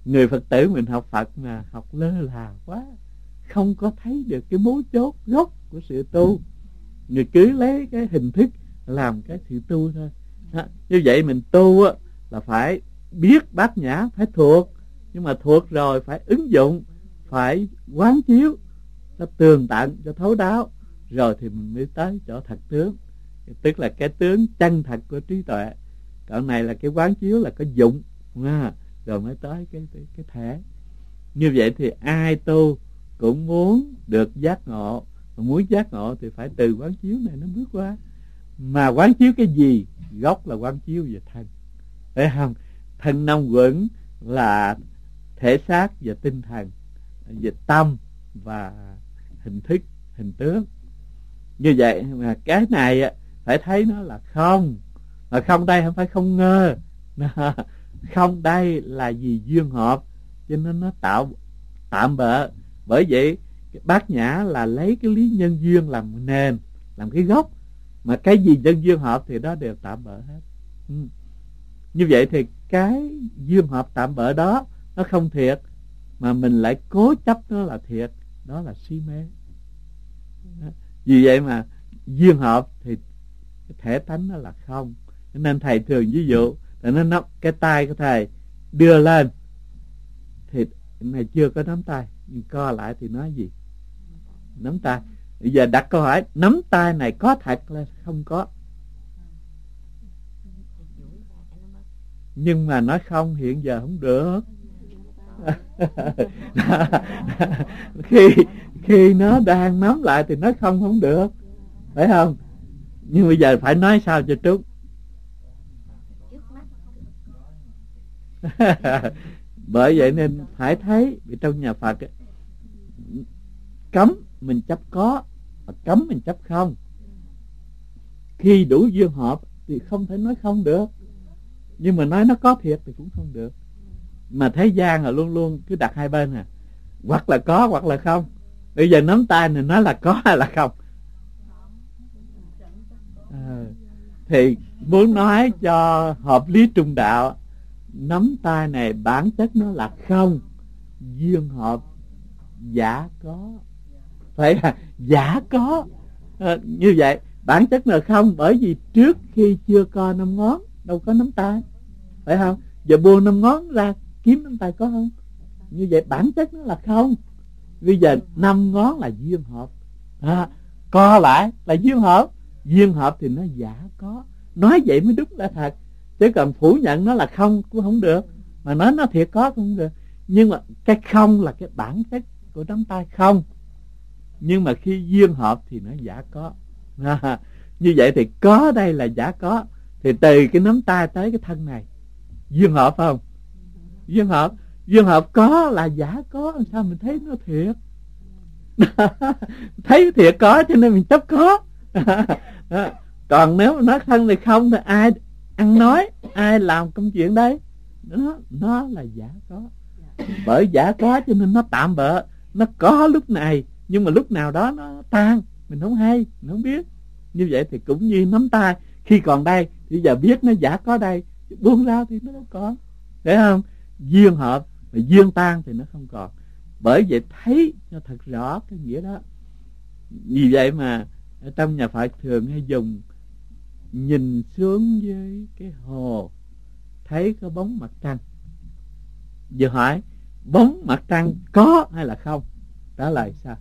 người Phật tử mình học Phật mà học lơ là quá, không có thấy được cái mấu chốt gốc của sự tu. Người cứ lấy cái hình thức làm cái sự tu thôi. Đó. Như vậy mình tu á, là phải biết bát nhã, phải thuộc. Nhưng mà thuộc rồi phải ứng dụng, phải quán chiếu cho tường tận, cho thấu đáo. Rồi thì mình mới tới chỗ thật tướng. Tức là cái tướng chân thật của trí tuệ. Còn này là cái quán chiếu là cái dụng. À, rồi mới tới cái, cái, cái thể. Như vậy thì ai tu cũng muốn được giác ngộ. Mà muốn giác ngộ thì phải từ quán chiếu này nó bước qua. Mà quán chiếu cái gì? Gốc là quán chiếu về thân. Phải không? Thân năm quẩn là thể xác và tinh thần, về tâm và hình thức, hình tướng. Như vậy mà cái này phải thấy nó là không. Mà không đây không phải không ngơ. Không đây là gì duyên hợp, cho nên nó tạo tạm bợ. Bởi vậy cái bát nhã là lấy cái lý nhân duyên làm nền, làm cái gốc. Mà cái gì nhân duyên hợp thì đó đều tạm bợ hết. Ừ. Như vậy thì cái duyên hợp tạm bợ đó nó không thiệt, mà mình lại cố chấp nó là thiệt, đó là si mê. Đó. Vì vậy mà duyên hợp thì cái thể tánh nó là không. Nên thầy thường ví dụ là nó nắm cái tay của thầy đưa lên thì này chưa có nắm tay, nhưng co lại thì nói gì? Nắm tay. Bây giờ đặt câu hỏi, nắm tay này có thật là không có? Nhưng mà nói không hiện giờ không được. khi khi nó đang nắm lại thì nói không không được, phải không? Nhưng bây giờ phải nói sao cho trúng. Bởi vậy nên phải thấy trong nhà Phật ấy, cấm mình chấp có mà cấm mình chấp không. Khi đủ duyên hợp thì không thể nói không được, nhưng mà nói nó có thiệt thì cũng không được. Mà thế gian là luôn luôn cứ đặt hai bên à, hoặc là có hoặc là không. Bây giờ nắm tay này nói là có hay là không? À, thì muốn nói cho hợp lý trung đạo, nắm tay này bản chất nó là không, duyên hợp giả có, phải là giả có. À, như vậy bản chất là không, bởi vì trước khi chưa co năm ngón đâu có nắm tay, phải không? Giờ buông năm ngón ra kiếm nắm tay có không? Như vậy bản chất nó là không. Bây giờ năm ngón là duyên hợp, à, co lại là duyên hợp. Duyên hợp thì nó giả có. Nói vậy mới đúng là thật. Chứ còn phủ nhận nó là không cũng không được, mà nói nó thiệt có cũng không được. Nhưng mà cái không là cái bản chất của nắm tay không. Nhưng mà khi duyên hợp thì nó giả có. À, như vậy thì có đây là giả có. Thì từ cái nắm tay tới cái thân này duyên hợp phải không? Duyên hợp. Duyên hợp có là giả có. Sao mình thấy nó thiệt? Thấy thiệt có cho nên mình chấp có. Còn nếu mà nói thân thì không thì ai ăn nói, ai làm công chuyện đấy? Nó, nó là giả có. Bởi giả có cho nên nó tạm bợ. Nó có lúc này, nhưng mà lúc nào đó nó tan, mình không hay, mình không biết. Như vậy thì cũng như nắm tay, khi còn đây thì giờ biết nó giả có đây, buông ra thì nó đâu còn, phải không? Duyên hợp mà duyên tan thì nó không còn. Bởi vậy thấy cho thật rõ cái nghĩa đó. Vì vậy mà ở trong nhà Phật thường hay dùng nhìn xuống dưới cái hồ thấy có bóng mặt trăng. Giờ hỏi bóng mặt trăng có hay là không? Trả lời sao?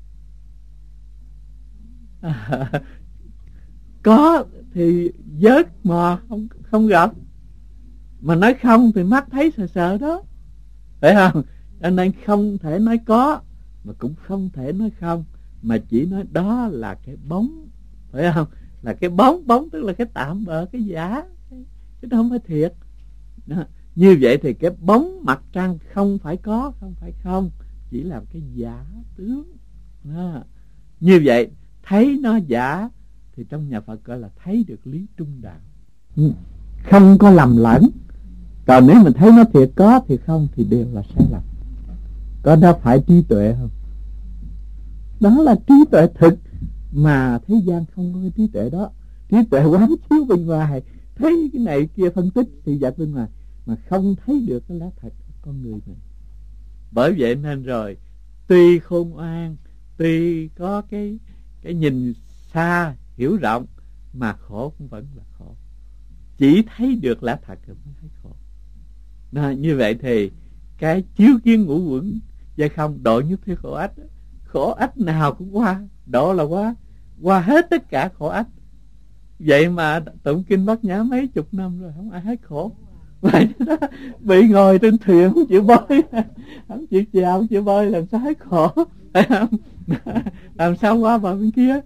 À, có thì vớt mò không không gặp, mà nói không thì mắt thấy sờ sờ đó, phải không? Cho nên không thể nói có mà cũng không thể nói không, mà chỉ nói đó là cái bóng, phải không? Là cái bóng, bóng tức là cái tạm bợ, cái giả, chứ nó không phải thiệt đó. Như vậy thì cái bóng mặt trăng không phải có, không phải không, chỉ là cái giả tướng đó. Như vậy thấy nó giả thì trong nhà Phật gọi là thấy được lý trung đạo, không có lầm lẫn. Còn nếu mình thấy nó thiệt có thì không thì đều là sai lầm. Có đó phải trí tuệ không? Đó là trí tuệ thực, mà thế gian không có cái trí tuệ đó. Trí tuệ quán chiếu bên ngoài, thấy cái này kia phân tích thì vật bên ngoài, mà không thấy được cái lá thật con người mình. Bởi vậy nên rồi, tuy khôn ngoan, tuy có cái cái nhìn xa hiểu rộng, mà khổ cũng vẫn là khổ. Chỉ thấy được lẽ thật rồi mới thấy khổ. Đó, như vậy thì cái chiếu kiến ngũ uẩn vậy không độ nhất thiết khổ ách, khổ ách nào cũng qua, độ là qua, qua hết tất cả khổ ách. Vậy mà tụng kinh Bát Nhã mấy chục năm rồi không ai hết khổ. Vậy đó, bị ngồi trên thuyền không chịu bơi, không chịu chèo, không chịu bơi, làm sao hết khổ, phải không? Làm sao qua bờ bên kia?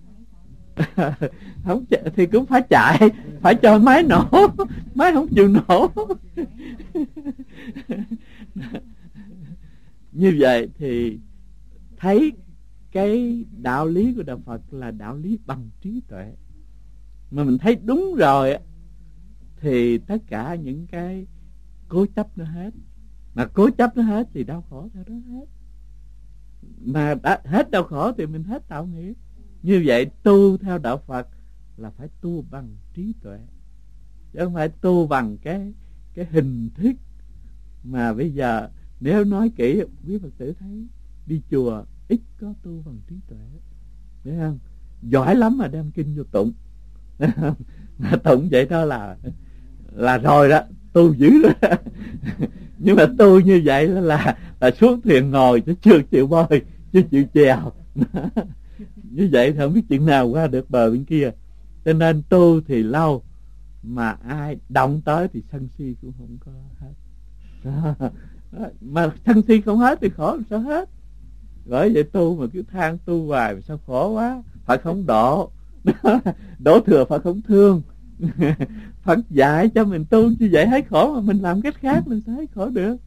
Không thì cũng phải chạy, phải cho máy nổ, máy không chịu nổ. Như vậy thì thấy cái đạo lý của Đạo Phật là đạo lý bằng trí tuệ. Mà mình thấy đúng rồi thì tất cả những cái cố chấp nó hết. Mà cố chấp nó hết thì đau khổ theo đó hết. Mà đã hết đau khổ thì mình hết tạo nghiệp. Như vậy tu theo Đạo Phật là phải tu bằng trí tuệ, chứ không phải tu bằng cái cái hình thức. Mà bây giờ nếu nói kỹ, quý Phật tử thấy đi chùa ít có tu bằng trí tuệ, thấy không? Giỏi lắm mà đem kinh vô tụng, mà tụng vậy đó là là rồi đó, tu dữ rồi. Nhưng mà tu như vậy là là xuống thuyền ngồi chứ chưa chịu bơi, chưa chịu chèo. Như vậy thì không biết chuyện nào qua được bờ bên kia. Cho nên tu thì lâu, mà ai động tới thì sân si cũng không có hết. Đó. Mà sân si không hết thì khổ làm sao hết. Bởi vậy tu mà cứ than tu hoài mà sao khổ quá. Phật không độ, đổ thừa Phật không thương. Phật dạy cho mình tu như vậy hết khổ, mà mình làm cách khác mình sẽ hết khổ được.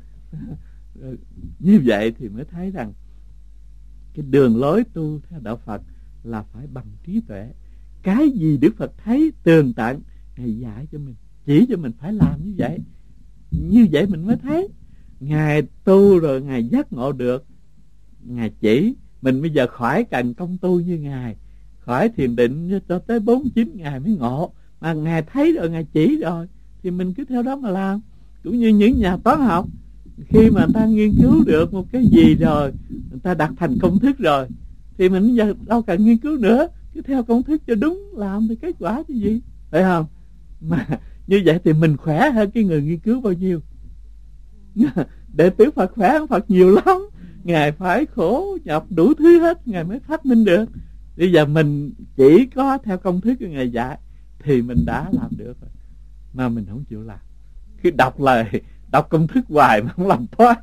Như vậy thì mới thấy rằng cái đường lối tu theo Đạo Phật là phải bằng trí tuệ. Cái gì Đức Phật thấy tường tận, Ngài dạy cho mình, chỉ cho mình phải làm như vậy. Như vậy mình mới thấy. Ngài tu rồi Ngài giác ngộ được, Ngài chỉ. Mình bây giờ khỏi cần công tu như Ngài, khỏi thiền định cho tới bốn chín ngày mới ngộ. Mà Ngài thấy rồi, Ngài chỉ rồi, thì mình cứ theo đó mà làm. Cũng như những nhà toán học, khi mà người ta nghiên cứu được một cái gì rồi, người ta đặt thành công thức rồi, thì mình giờ đâu cần nghiên cứu nữa, cứ theo công thức cho đúng làm thì kết quả cái gì, phải không? Mà như vậy thì mình khỏe hơn cái người nghiên cứu bao nhiêu. Đệ tử Phật khỏe hơn Phật nhiều lắm. Ngài phải khổ nhập đủ thứ hết, Ngài mới phát minh được. Bây giờ mình chỉ có theo công thức của Ngài dạy thì mình đã làm được rồi. Mà mình không chịu làm, cứ đọc lời, đọc công thức hoài mà không làm toán.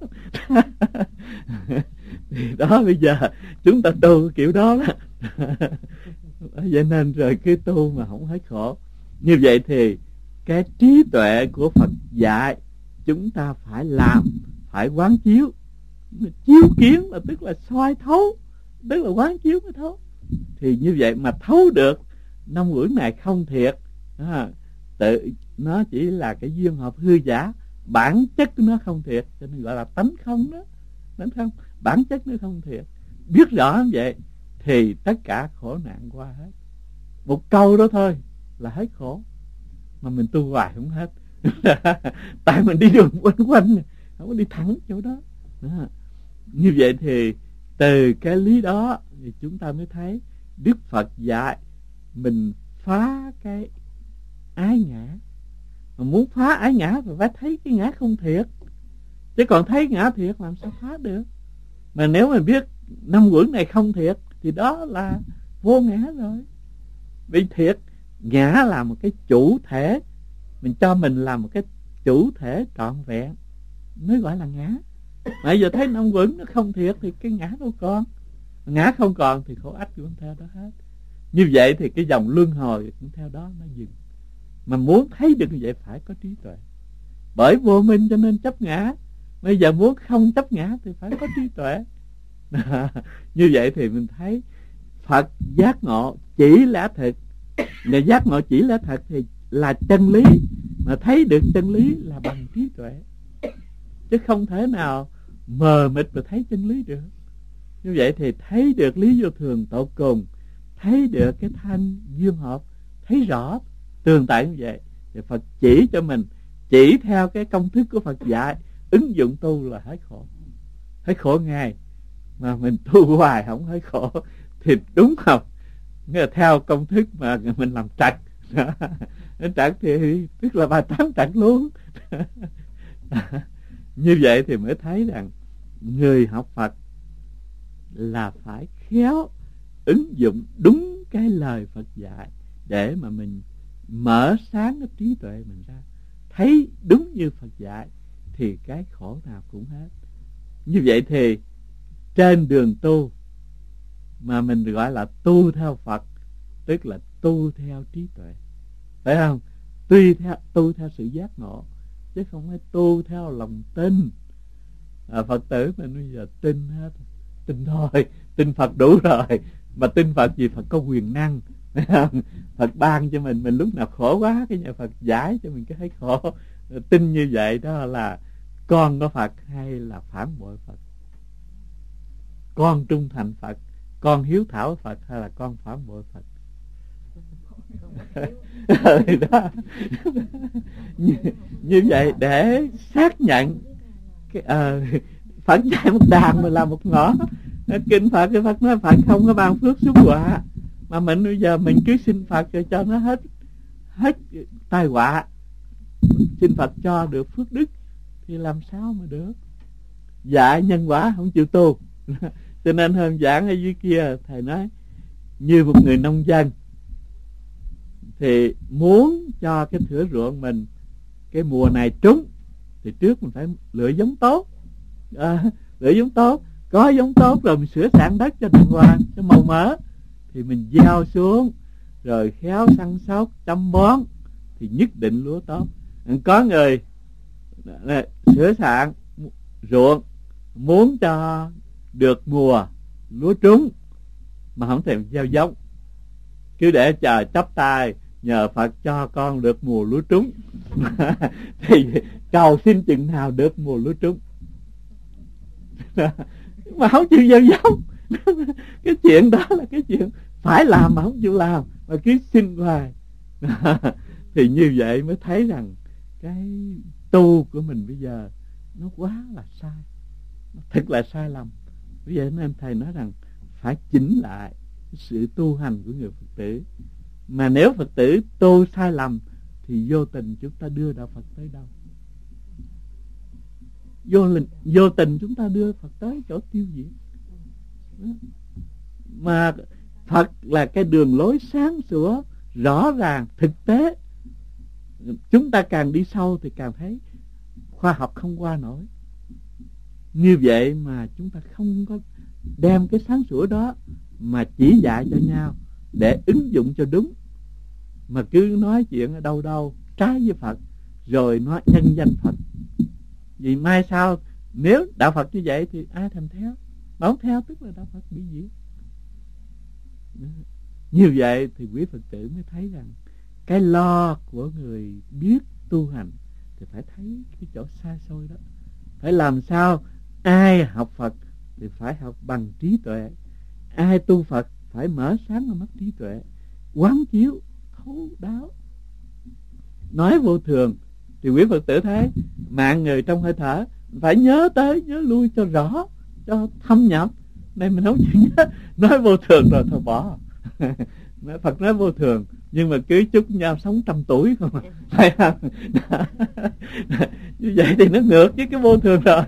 Thì đó, bây giờ chúng ta tu kiểu đó đó. Vậy nên rồi cứ tu mà không hết khổ. Như vậy thì cái trí tuệ của Phật dạy chúng ta phải làm, phải quán chiếu. Chiếu kiến là tức là soi thấu, tức là quán chiếu mới thấu. Thì như vậy mà thấu được năm uẩn này không thiệt, à, tự nó chỉ là cái duyên hợp hư giả, bản chất nó không thiệt, cho nên gọi là tánh không đó. Tánh không, bản chất nó không thiệt. Biết rõ như vậy thì tất cả khổ nạn qua hết. Một câu đó thôi là hết khổ. Mà mình tu hoài không hết. Tại mình đi đường quanh quanh, không có đi thẳng chỗ đó. Đó. Như vậy thì từ cái lý đó thì chúng ta mới thấy Đức Phật dạy mình phá cái ái ngã. Mà muốn phá ái ngã thì phải thấy cái ngã không thiệt, chứ còn thấy ngã thiệt làm sao phá được. Mà nếu mình biết năm uẩn này không thiệt thì đó là vô ngã rồi. Vì thiệt, ngã là một cái chủ thể, mình cho mình là một cái chủ thể trọn vẹn mới gọi là ngã. Mà giờ thấy năm uẩn nó không thiệt thì cái ngã đâu còn. Ngã không còn thì khổ ách cũng theo đó hết. Như vậy thì cái dòng luân hồi cũng theo đó nó dừng. Mà muốn thấy được như vậy phải có trí tuệ. Bởi vô minh cho nên chấp ngã. Bây giờ muốn không chấp ngã thì phải có trí tuệ. Như vậy thì mình thấy Phật giác ngộ chỉ lẽ thực. Và giác ngộ chỉ lẽ thật thì là chân lý. Mà thấy được chân lý là bằng trí tuệ, chứ không thể nào mờ mịt mà thấy chân lý được. Như vậy thì thấy được lý vô thường tột cùng, thấy được cái thanh duyên hợp, thấy rõ tường tận như vậy thì Phật chỉ cho mình, chỉ theo cái công thức của Phật dạy ứng dụng tu là hết khổ, hết khổ ngay. Mà mình tu hoài không hết khổ thì đúng không? Nghĩa là theo công thức mà mình làm trật. Trật thì tức là bài tám trật luôn. Như vậy thì mới thấy rằng người học Phật là phải khéo ứng dụng đúng cái lời Phật dạy để mà mình mở sáng cái trí tuệ mình ra, thấy đúng như Phật dạy thì cái khổ nào cũng hết. Như vậy thì trên đường tu mà mình gọi là tu theo Phật, tức là tu theo trí tuệ, phải không? Tuy theo tu theo sự giác ngộ, chứ không phải tu theo lòng tin. À, Phật tử mình bây giờ tin hết, tin thôi, tin Phật đủ rồi. Mà tin Phật gì? Phật có quyền năng, phải không? Phật ban cho mình, mình lúc nào khổ quá cái nhà Phật giải cho mình cái thấy khổ. Tin như vậy đó là con có Phật hay là phản bội Phật? Con trung thành Phật, con hiếu thảo Phật hay là con phản bội Phật? Đó. như, như vậy để xác nhận cái, uh, Phật dạy một đàn mà làm một ngõ. Kinh Phật, cái Phật nói Phật không có ban phước xuống quả, mà mình bây giờ mình cứ xin Phật rồi cho nó hết hết tai họa, xin Phật cho được phước đức thì làm sao mà được? Dạy nhân quả không chịu tu. Cho nên hôm giảng ở dưới kia thầy nói như một người nông dân thì muốn cho cái thửa ruộng mình cái mùa này trúng thì trước mình phải lựa giống tốt, à, lựa giống tốt, có giống tốt rồi mình sửa soạn đất cho đàng hoàng, cho màu mỡ thì mình gieo xuống rồi khéo săn sóc chăm bón thì nhất định lúa tốt. Có người sửa soạn ruộng muốn cho được mùa lúa trúng mà không thèm gieo giống, cứ để chờ chắp tay nhờ Phật cho con được mùa lúa trúng. Thì cầu xin chừng nào được mùa lúa trúng mà không chịu gieo giống. Cái chuyện đó là cái chuyện phải làm mà không chịu làm, mà cứ xin hoài. Thì như vậy mới thấy rằng cái tu của mình bây giờ nó quá là sai, thật là sai lầm. Bây giờ nên thầy nói rằng phải chỉnh lại sự tu hành của người Phật tử. Mà nếu Phật tử tu sai lầm thì vô tình chúng ta đưa đạo Phật tới đâu? Vô, vô tình chúng ta đưa Phật tới chỗ tiêu diệt. Mà Phật là cái đường lối sáng sủa, rõ ràng, thực tế. Chúng ta càng đi sâu thì càng thấy khoa học không qua nổi. Như vậy mà chúng ta không có đem cái sáng sủa đó mà chỉ dạy cho nhau để ứng dụng cho đúng, mà cứ nói chuyện ở đâu đâu trái với Phật, rồi nói nhân danh Phật. Vì mai sau nếu đạo Phật như vậy thì ai thèm theo? Không theo tức là đạo Phật bị diệt. Như vậy thì quý Phật tử mới thấy rằng cái lo của người biết tu hành thì phải thấy cái chỗ xa xôi đó. Phải làm sao ai học Phật thì phải học bằng trí tuệ, ai tu Phật phải mở sáng ở mắt trí tuệ, quán chiếu thấu đáo. Nói vô thường thì quý Phật tử thấy mạng người trong hơi thở phải nhớ tới nhớ lui cho rõ, cho thâm nhập. Này mình không chịu nhớ, nói vô thường rồi thôi bỏ. Phật nói vô thường nhưng mà cứ chúc nhau sống trăm tuổi không à? Phải không? Như vậy thì nó ngược với cái vô thường rồi.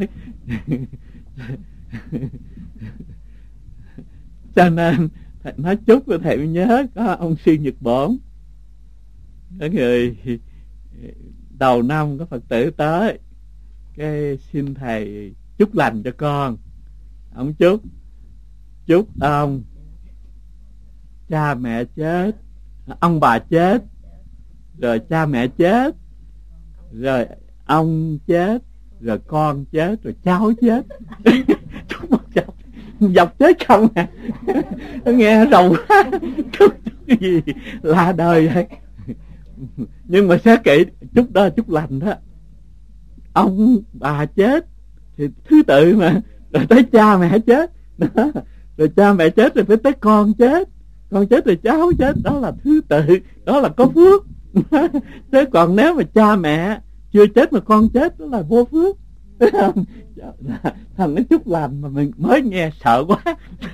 Cho nên nói chúc của thầy nhớ có ông sư Nhật Bổn, có người đầu năm có Phật tử tới cái xin thầy chúc lành cho con. Ông chúc chúc ông cha mẹ chết, ông bà chết, rồi cha mẹ chết, rồi ông chết, rồi con chết, rồi cháu chết. Chúc một dọc, dọc chết không à. Nghe rầu quá. Chúc cái gì lạ đời vậy. Nhưng mà xét kỹ chúc đó là chúc lành đó. Ông bà chết thì thứ tự mà, rồi tới cha mẹ chết đó. Rồi cha mẹ chết rồi phải tới con chết, con chết rồi cháu chết, đó là thứ tự, đó là có phước. Thế còn nếu mà cha mẹ chưa chết mà con chết đó là vô phước. Thành nó chúc lành mà mình mới nghe sợ quá.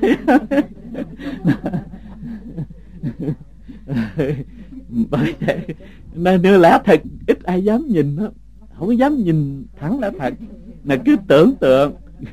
Bởi vậy nên đưa lẽ thật ít ai dám nhìn đó, không có dám nhìn thẳng lẽ thật, là cứ tưởng tượng.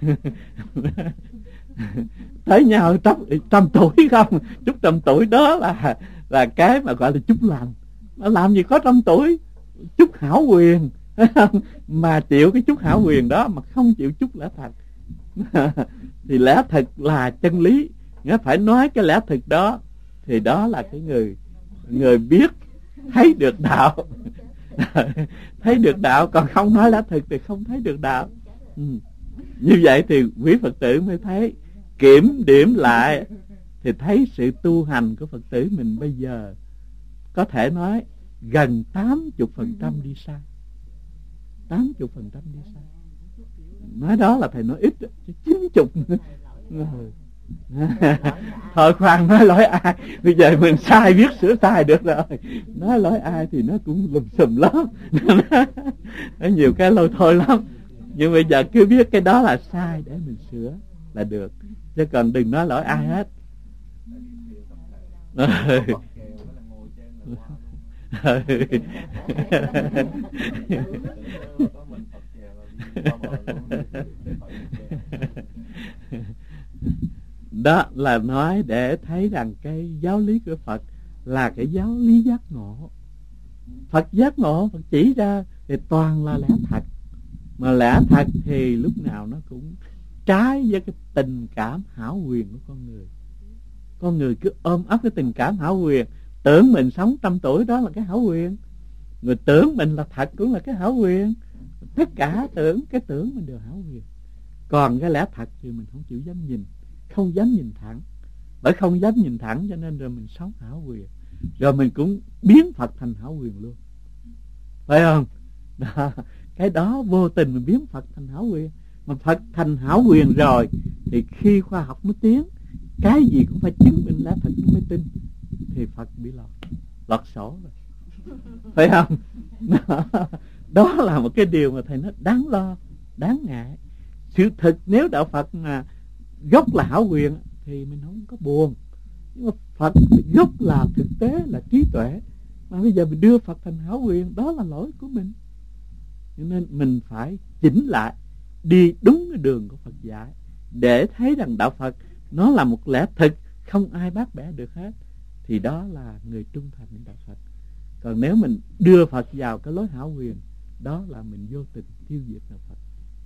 Thấy nhau trăm, trăm tuổi không, chúc trăm tuổi đó là là cái mà gọi là chúc lành. Nó làm gì có trăm tuổi, chúc hảo quyền, mà chịu cái chúc hảo quyền đó mà không chịu chúc lẽ thật. Thì lẽ thật là chân lý, nghĩa phải nói cái lẽ thật đó, thì đó là cái người người biết thấy được đạo. Thấy được đạo, còn không nói lẽ thật thì không thấy được đạo. Ừ. Như vậy thì quý Phật tử mới thấy, kiểm điểm lại thì thấy sự tu hành của Phật tử mình bây giờ có thể nói gần tám mươi phần trăm đi sai. tám mươi phần trăm đi sai. Nói đó là thầy nói ít, chứ chín mươi. Thôi khoan nói lỗi ai, bây giờ mình sai biết sửa sai được rồi. Nói lỗi ai thì nó cũng lùm xùm lắm. Nó nhiều cái lôi thôi lắm. Nhưng bây giờ cứ biết cái đó là sai để mình sửa là được, chứ còn đừng nói lỗi ai hết. Đó là nói để thấy rằng cái giáo lý của Phật là cái giáo lý giác ngộ. Phật giác ngộ, Phật chỉ ra thì toàn là lẽ thật. Mà lẽ thật thì lúc nào nó cũng trái với cái tình cảm hão quyền của con người. Con người cứ ôm ấp cái tình cảm hão quyền, tưởng mình sống trăm tuổi đó là cái hão quyền, người tưởng mình là thật cũng là cái hão quyền. Tất cả tưởng, cái tưởng mình đều hão quyền. Còn cái lẽ thật thì mình không chịu dám nhìn, không dám nhìn thẳng. Bởi không dám nhìn thẳng cho nên rồi mình sống hão quyền, rồi mình cũng biến Phật thành hão quyền luôn, phải không? Đó, cái đó vô tình mình biến Phật thành hão quyền. Mà Phật thành hão quyền rồi thì khi khoa học nó tiến, cái gì cũng phải chứng minh lẽ thật nó mới tin, thì Phật bị lọt lọt sổ rồi, phải không? Đó, đó là một cái điều mà thầy nói đáng lo, đáng ngại. Sự thực nếu đạo Phật mà gốc là hảo quyền thì mình không có buồn. Nhưng mà Phật gốc là thực tế, là trí tuệ, mà bây giờ mình đưa Phật thành hảo quyền, đó là lỗi của mình. Cho nên mình phải chỉnh lại, đi đúng cái đường của Phật dạy, để thấy rằng đạo Phật nó là một lẽ thực, không ai bác bẻ được hết. Thì đó là người trung thành với đạo Phật. Còn nếu mình đưa Phật vào cái lối hảo quyền, đó là mình vô tình tiêu diệt đạo Phật.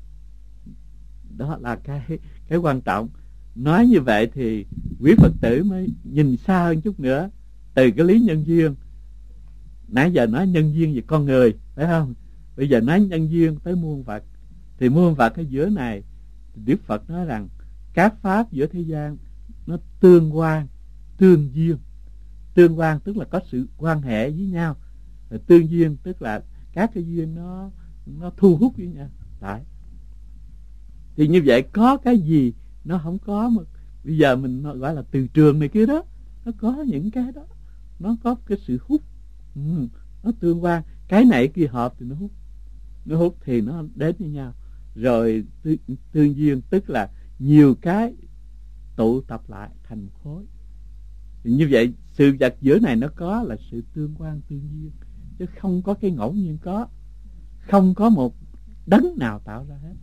Đó là cái cái quan trọng. Nói như vậy thì quý Phật tử mới nhìn xa hơn chút nữa. Từ cái lý nhân duyên, nãy giờ nói nhân duyên về con người, phải không? Bây giờ nói nhân duyên tới muôn Phật. Thì muôn Phật ở giữa này, Đức Phật nói rằng các pháp giữa thế gian nó tương quan, tương duyên. Tương quan tức là có sự quan hệ với nhau. Rồi tương duyên tức là các cái duyên nó nó thu hút với nhau. Đấy. Thì như vậy có cái gì nó không có, mà bây giờ mình gọi là từ trường này kia đó, nó có những cái đó, nó có cái sự hút, ừ, nó tương quan, cái này kia hợp thì nó hút, nó hút thì nó đến với nhau. Rồi tư, tương duyên tức là nhiều cái tụ tập lại thành một khối. Thì như vậy sự vật giữa này nó có là sự tương quan tương duyên, chứ không có cái ngẫu nhiên có, không có một đấng nào tạo ra hết.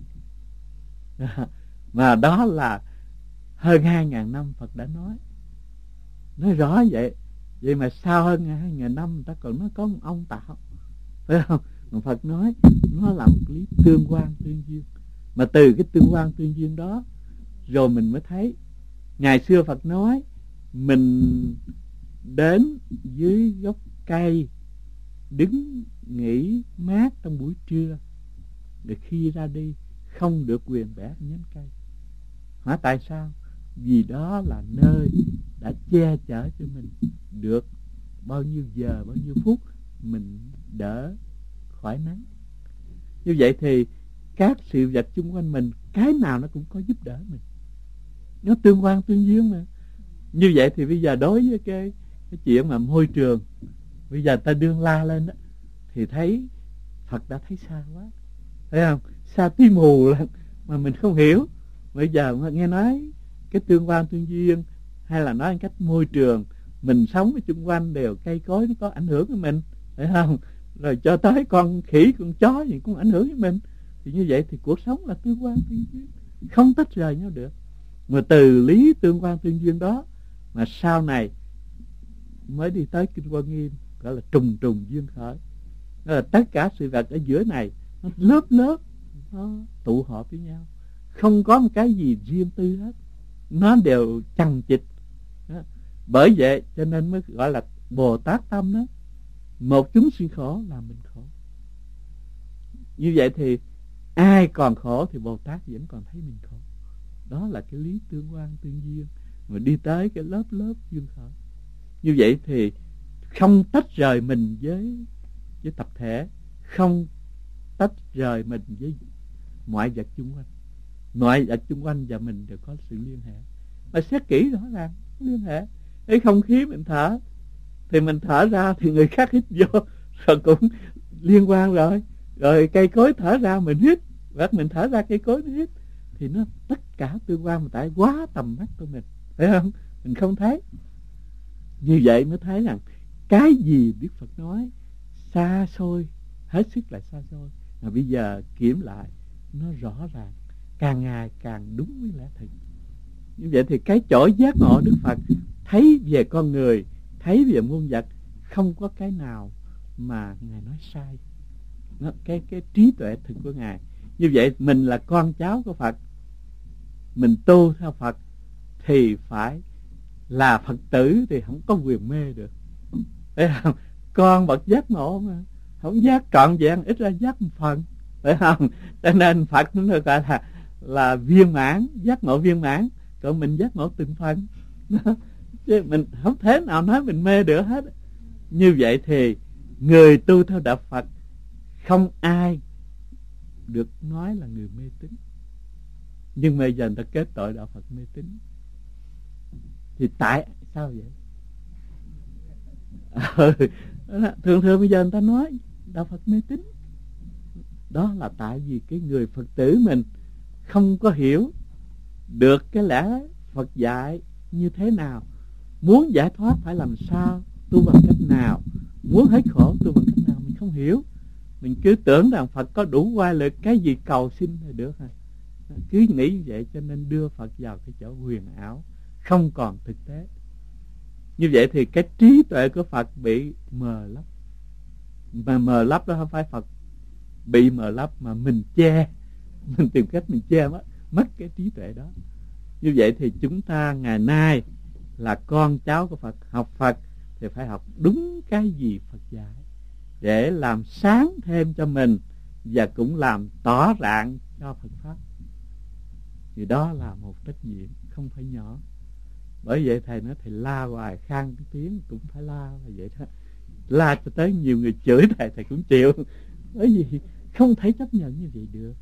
Mà đó là hơn hai ngàn năm Phật đã nói, nói rõ vậy. Vậy mà sau hơn hai ngàn năm người ta còn nói có một ông tạo, phải không? Mà Phật nói nó là một lý tương quan tương duyên. Mà từ cái tương quan tương duyên đó rồi mình mới thấy. Ngày xưa Phật nói mình đến dưới gốc cây đứng nghỉ mát trong buổi trưa, để khi ra đi không được quyền bẻ nhánh cây. Hỏi tại sao? Vì đó là nơi đã che chở cho mình được bao nhiêu giờ, bao nhiêu phút mình đỡ khỏi nắng. Như vậy thì các sự vật chung quanh mình, cái nào nó cũng có giúp đỡ mình, nó tương quan tương duyên mà. Như vậy thì bây giờ đối với cái, cái chuyện mà môi trường, bây giờ ta đương la lên đó, thì thấy Phật đã thấy xa quá. thấy không? Sao tí mù lắm mà mình không hiểu. Bây giờ mà nghe nói cái tương quan tương duyên, hay là nói một cách môi trường mình sống ở xung quanh đều cây cối, nó có ảnh hưởng với mình, phải không? Rồi cho tới con khỉ con chó gì cũng ảnh hưởng với mình. Thì như vậy thì cuộc sống là tương quan tương duyên, không tách rời nhau được. Mà từ lý tương quan tương duyên đó mà sau này mới đi tới kinh Quan Nghiêm, gọi là trùng trùng duyên khởi. Đó là tất cả sự vật ở giữa này nó lớp lớp nó tụ họp với nhau, không có một cái gì riêng tư hết, nó đều chằng chịt. Bởi vậy cho nên mới gọi là Bồ Tát tâm đó. Một chúng sinh khổ là mình khổ. Như vậy thì ai còn khổ thì Bồ Tát vẫn còn thấy mình khổ. Đó là cái lý tương quan tương duyên mà đi tới cái lớp lớp duyên khởi. Như vậy thì không tách rời mình với với tập thể, không tách rời mình với mọi vật xung quanh. Mọi vật xung quanh và mình đều có sự liên hệ. Mà xét kỹ rõ ràng liên hệ. Cái không khí mình thở thì mình thở ra thì người khác hít vô rồi cũng liên quan rồi. Rồi cây cối thở ra mình hít, và mình thở ra cây cối nó hít, thì nó tất cả tương quan mà tại quá tầm mắt của mình, phải không? Mình không thấy. Như vậy mới thấy rằng cái gì Đức Phật nói xa xôi, hết sức là xa xôi, mà bây giờ kiểm lại nó rõ ràng, càng ngày càng đúng với lẽ thật. Như vậy thì cái chỗ giác ngộ Đức Phật thấy về con người, thấy về muôn vật, không có cái nào mà Ngài nói sai. Nó, cái, cái trí tuệ thực của Ngài. Như vậy mình là con cháu của Phật, mình tu theo Phật thì phải là Phật tử, thì không có quyền mê được. Phải không? Con bậc giác ngộ mà không giác trọn vẹn, ít ra giác một phần, phải không? Cho nên Phật nó gọi là là viên mãn, giác ngộ viên mãn, còn mình giác ngộ từng phần. Chứ mình không thể nào nói mình mê được hết. Như vậy thì người tu theo đạo Phật không ai được nói là người mê tín. Nhưng mà giờ người ta kết tội đạo Phật mê tín. Thì tại sao vậy? Ừ, thường thường bây giờ người ta nói đạo Phật mê tín. Đó là tại vì cái người Phật tử mình không có hiểu được cái lẽ Phật dạy như thế nào. Muốn giải thoát phải làm sao, tu bằng cách nào, muốn hết khổ tu bằng cách nào, mình không hiểu. Mình cứ tưởng rằng Phật có đủ oai lực, cái gì cầu xin là được hả? Cứ nghĩ như vậy cho nên đưa Phật vào cái chỗ huyền ảo, không còn thực tế. Như vậy thì cái trí tuệ của Phật bị mờ lấp. Mà mờ lấp đó không phải Phật bị mờ lấp, mà mình che, mình tìm cách mình che mất, mất cái trí tuệ đó. Như vậy thì chúng ta ngày nay là con cháu của Phật, học Phật thì phải học đúng cái gì Phật dạy, để làm sáng thêm cho mình và cũng làm tỏ rạng cho Phật Pháp. Thì đó là một trách nhiệm không phải nhỏ. Bởi vậy thầy nói thầy la hoài khang cái tiếng cũng phải la là vậy đó. La cho tới nhiều người chửi thầy, thầy cũng chịu. Bởi vì không thể chấp nhận như vậy được.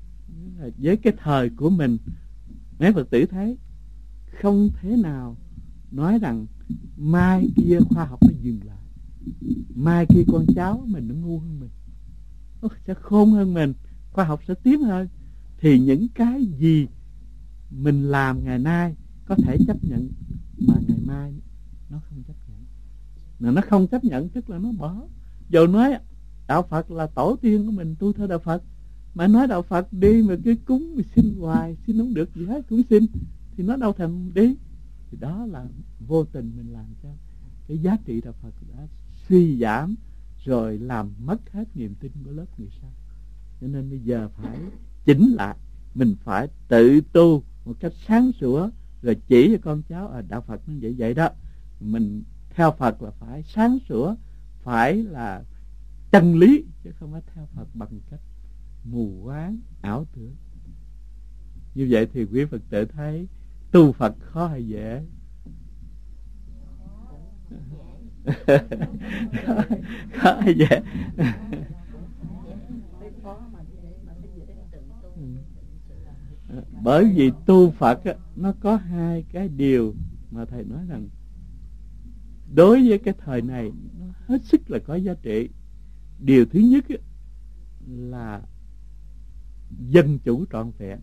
Với cái thời của mình, mấy Phật tử thấy không thể nào nói rằng mai kia khoa học nó dừng lại, mai kia con cháu mình nó ngu hơn mình, nó sẽ khôn hơn mình, khoa học sẽ tiến hơn. Thì những cái gì mình làm ngày nay có thể chấp nhận, mà ngày mai nó không chấp nhận. Mà nó không chấp nhận tức là nó bỏ. Dù nói đạo Phật là tổ tiên của mình, tu theo đạo Phật, mà nói đạo Phật đi mà cứ cúng mà xin hoài, xin không được gì hết cũng xin, thì nó đâu thèm đi. Thì đó là vô tình mình làm cho cái giá trị đạo Phật đã suy giảm, rồi làm mất hết niềm tin của lớp người sau. Cho nên bây giờ phải chỉnh lại, mình phải tự tu một cách sáng sủa, rồi chỉ cho con cháu ở đạo Phật nó vậy vậy đó. Mình theo Phật là phải sáng sủa, phải là chân lý, chứ không phải theo Phật bằng cách mù quáng ảo tưởng. Như vậy thì quý Phật tử thấy tu Phật khó hay dễ? Khó hay dễ? Bởi vì tu Phật á, nó có hai cái điều mà thầy nói rằng đối với cái thời này nó hết sức là có giá trị. Điều thứ nhất á, là dân chủ trọn vẹn.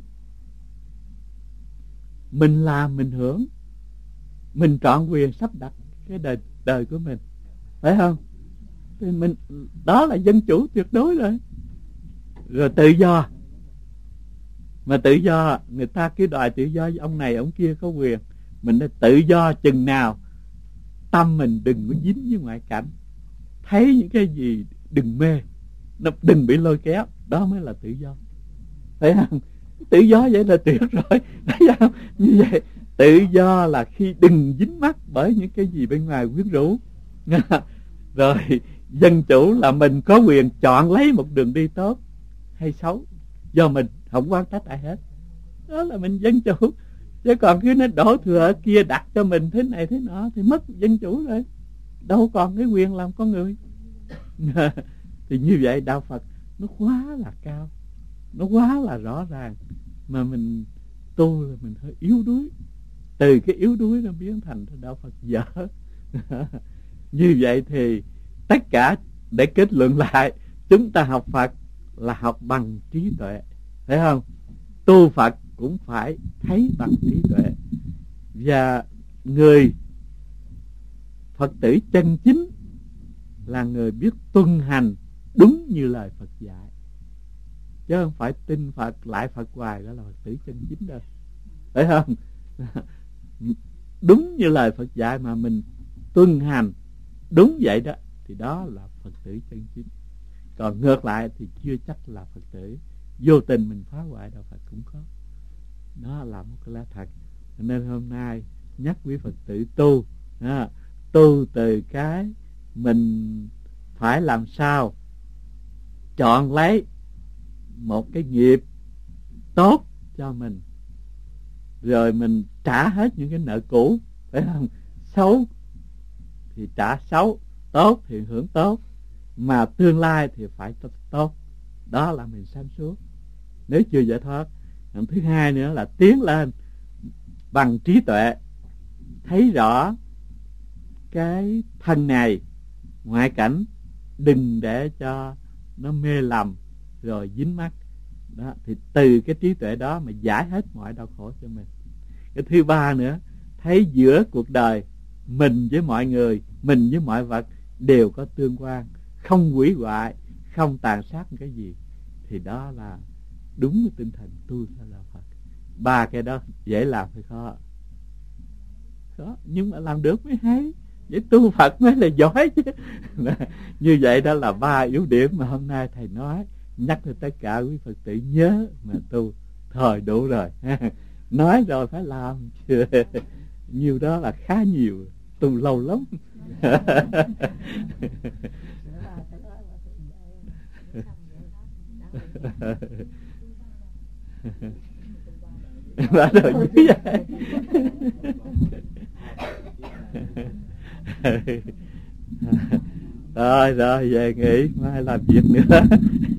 Mình làm mình hưởng, mình trọn quyền sắp đặt cái đời đời của mình, phải không? Thì mình đó là dân chủ tuyệt đối rồi. Rồi tự do, mà tự do người ta cứ đòi tự do, ông này ông kia có quyền. Mình đã tự do chừng nào tâm mình đừng có dính với ngoại cảnh, thấy những cái gì đừng mê, nó đừng bị lôi kéo, đó mới là tự do, phải không? Tự do vậy là tuyệt rồi, thấy không? Như vậy tự do là khi đừng dính mắc bởi những cái gì bên ngoài quyến rũ. Rồi dân chủ là mình có quyền chọn lấy một đường đi tốt hay xấu do mình, không quan trách ai hết. Đó là mình dân chủ. Chứ còn cứ nó đổ thừa ở kia đặt cho mình thế này thế nọ thì mất dân chủ rồi, đâu còn cái quyền làm con người. Thì như vậy đạo Phật nó quá là cao, nó quá là rõ ràng, mà mình tu là mình hơi yếu đuối. Từ cái yếu đuối nó biến thành đạo Phật dở. Như vậy thì tất cả để kết luận lại, chúng ta học Phật là học bằng trí tuệ, phải không? Tu Phật cũng phải thấy bằng trí tuệ. Và người Phật tử chân chính là người biết tuân hành đúng như lời Phật dạy, chứ không phải tin Phật lại Phật hoài, đó là Phật tử chân chính đâu, phải không? Đúng như lời Phật dạy mà mình tuân hành đúng vậy đó, thì đó là Phật tử chân chính. Còn ngược lại thì chưa chắc là Phật tử, vô tình mình phá hoại đạo Phật cũng có. Đó là một cái lá thật. Nên hôm nay nhắc quý Phật tử tu, à, tu từ cái mình phải làm sao chọn lấy một cái nghiệp tốt cho mình, rồi mình trả hết những cái nợ cũ, phải không? Xấu thì trả xấu, tốt thì hưởng tốt, mà tương lai thì phải tốt. Đó là mình sáng suốt nếu chưa giải thoát. Thứ hai nữa là tiến lên bằng trí tuệ, thấy rõ cái thân này, ngoại cảnh, đừng để cho nó mê lầm rồi dính mắc. Đó, thì từ cái trí tuệ đó mà giải hết mọi đau khổ cho mình. Cái thứ ba nữa, thấy giữa cuộc đời mình với mọi người, mình với mọi vật đều có tương quan, không hủy hoại, không tàn sát cái gì, thì đó là đúng cái tinh thần tu theo đạo Phật. Ba cái đó dễ làm hay khó? Khó, nhưng mà làm được mới hay. Vậy tu Phật mới là giỏi chứ. Như vậy đó là ba yếu điểm mà hôm nay thầy nói, nhắc cho tất cả quý Phật tử nhớ mà tu. Thời đủ rồi. Nói rồi phải làm. Nhiều đó là khá nhiều, tu lâu lắm. Bắt đầu như vậy. Rồi rồi về nghỉ, mai làm việc nữa.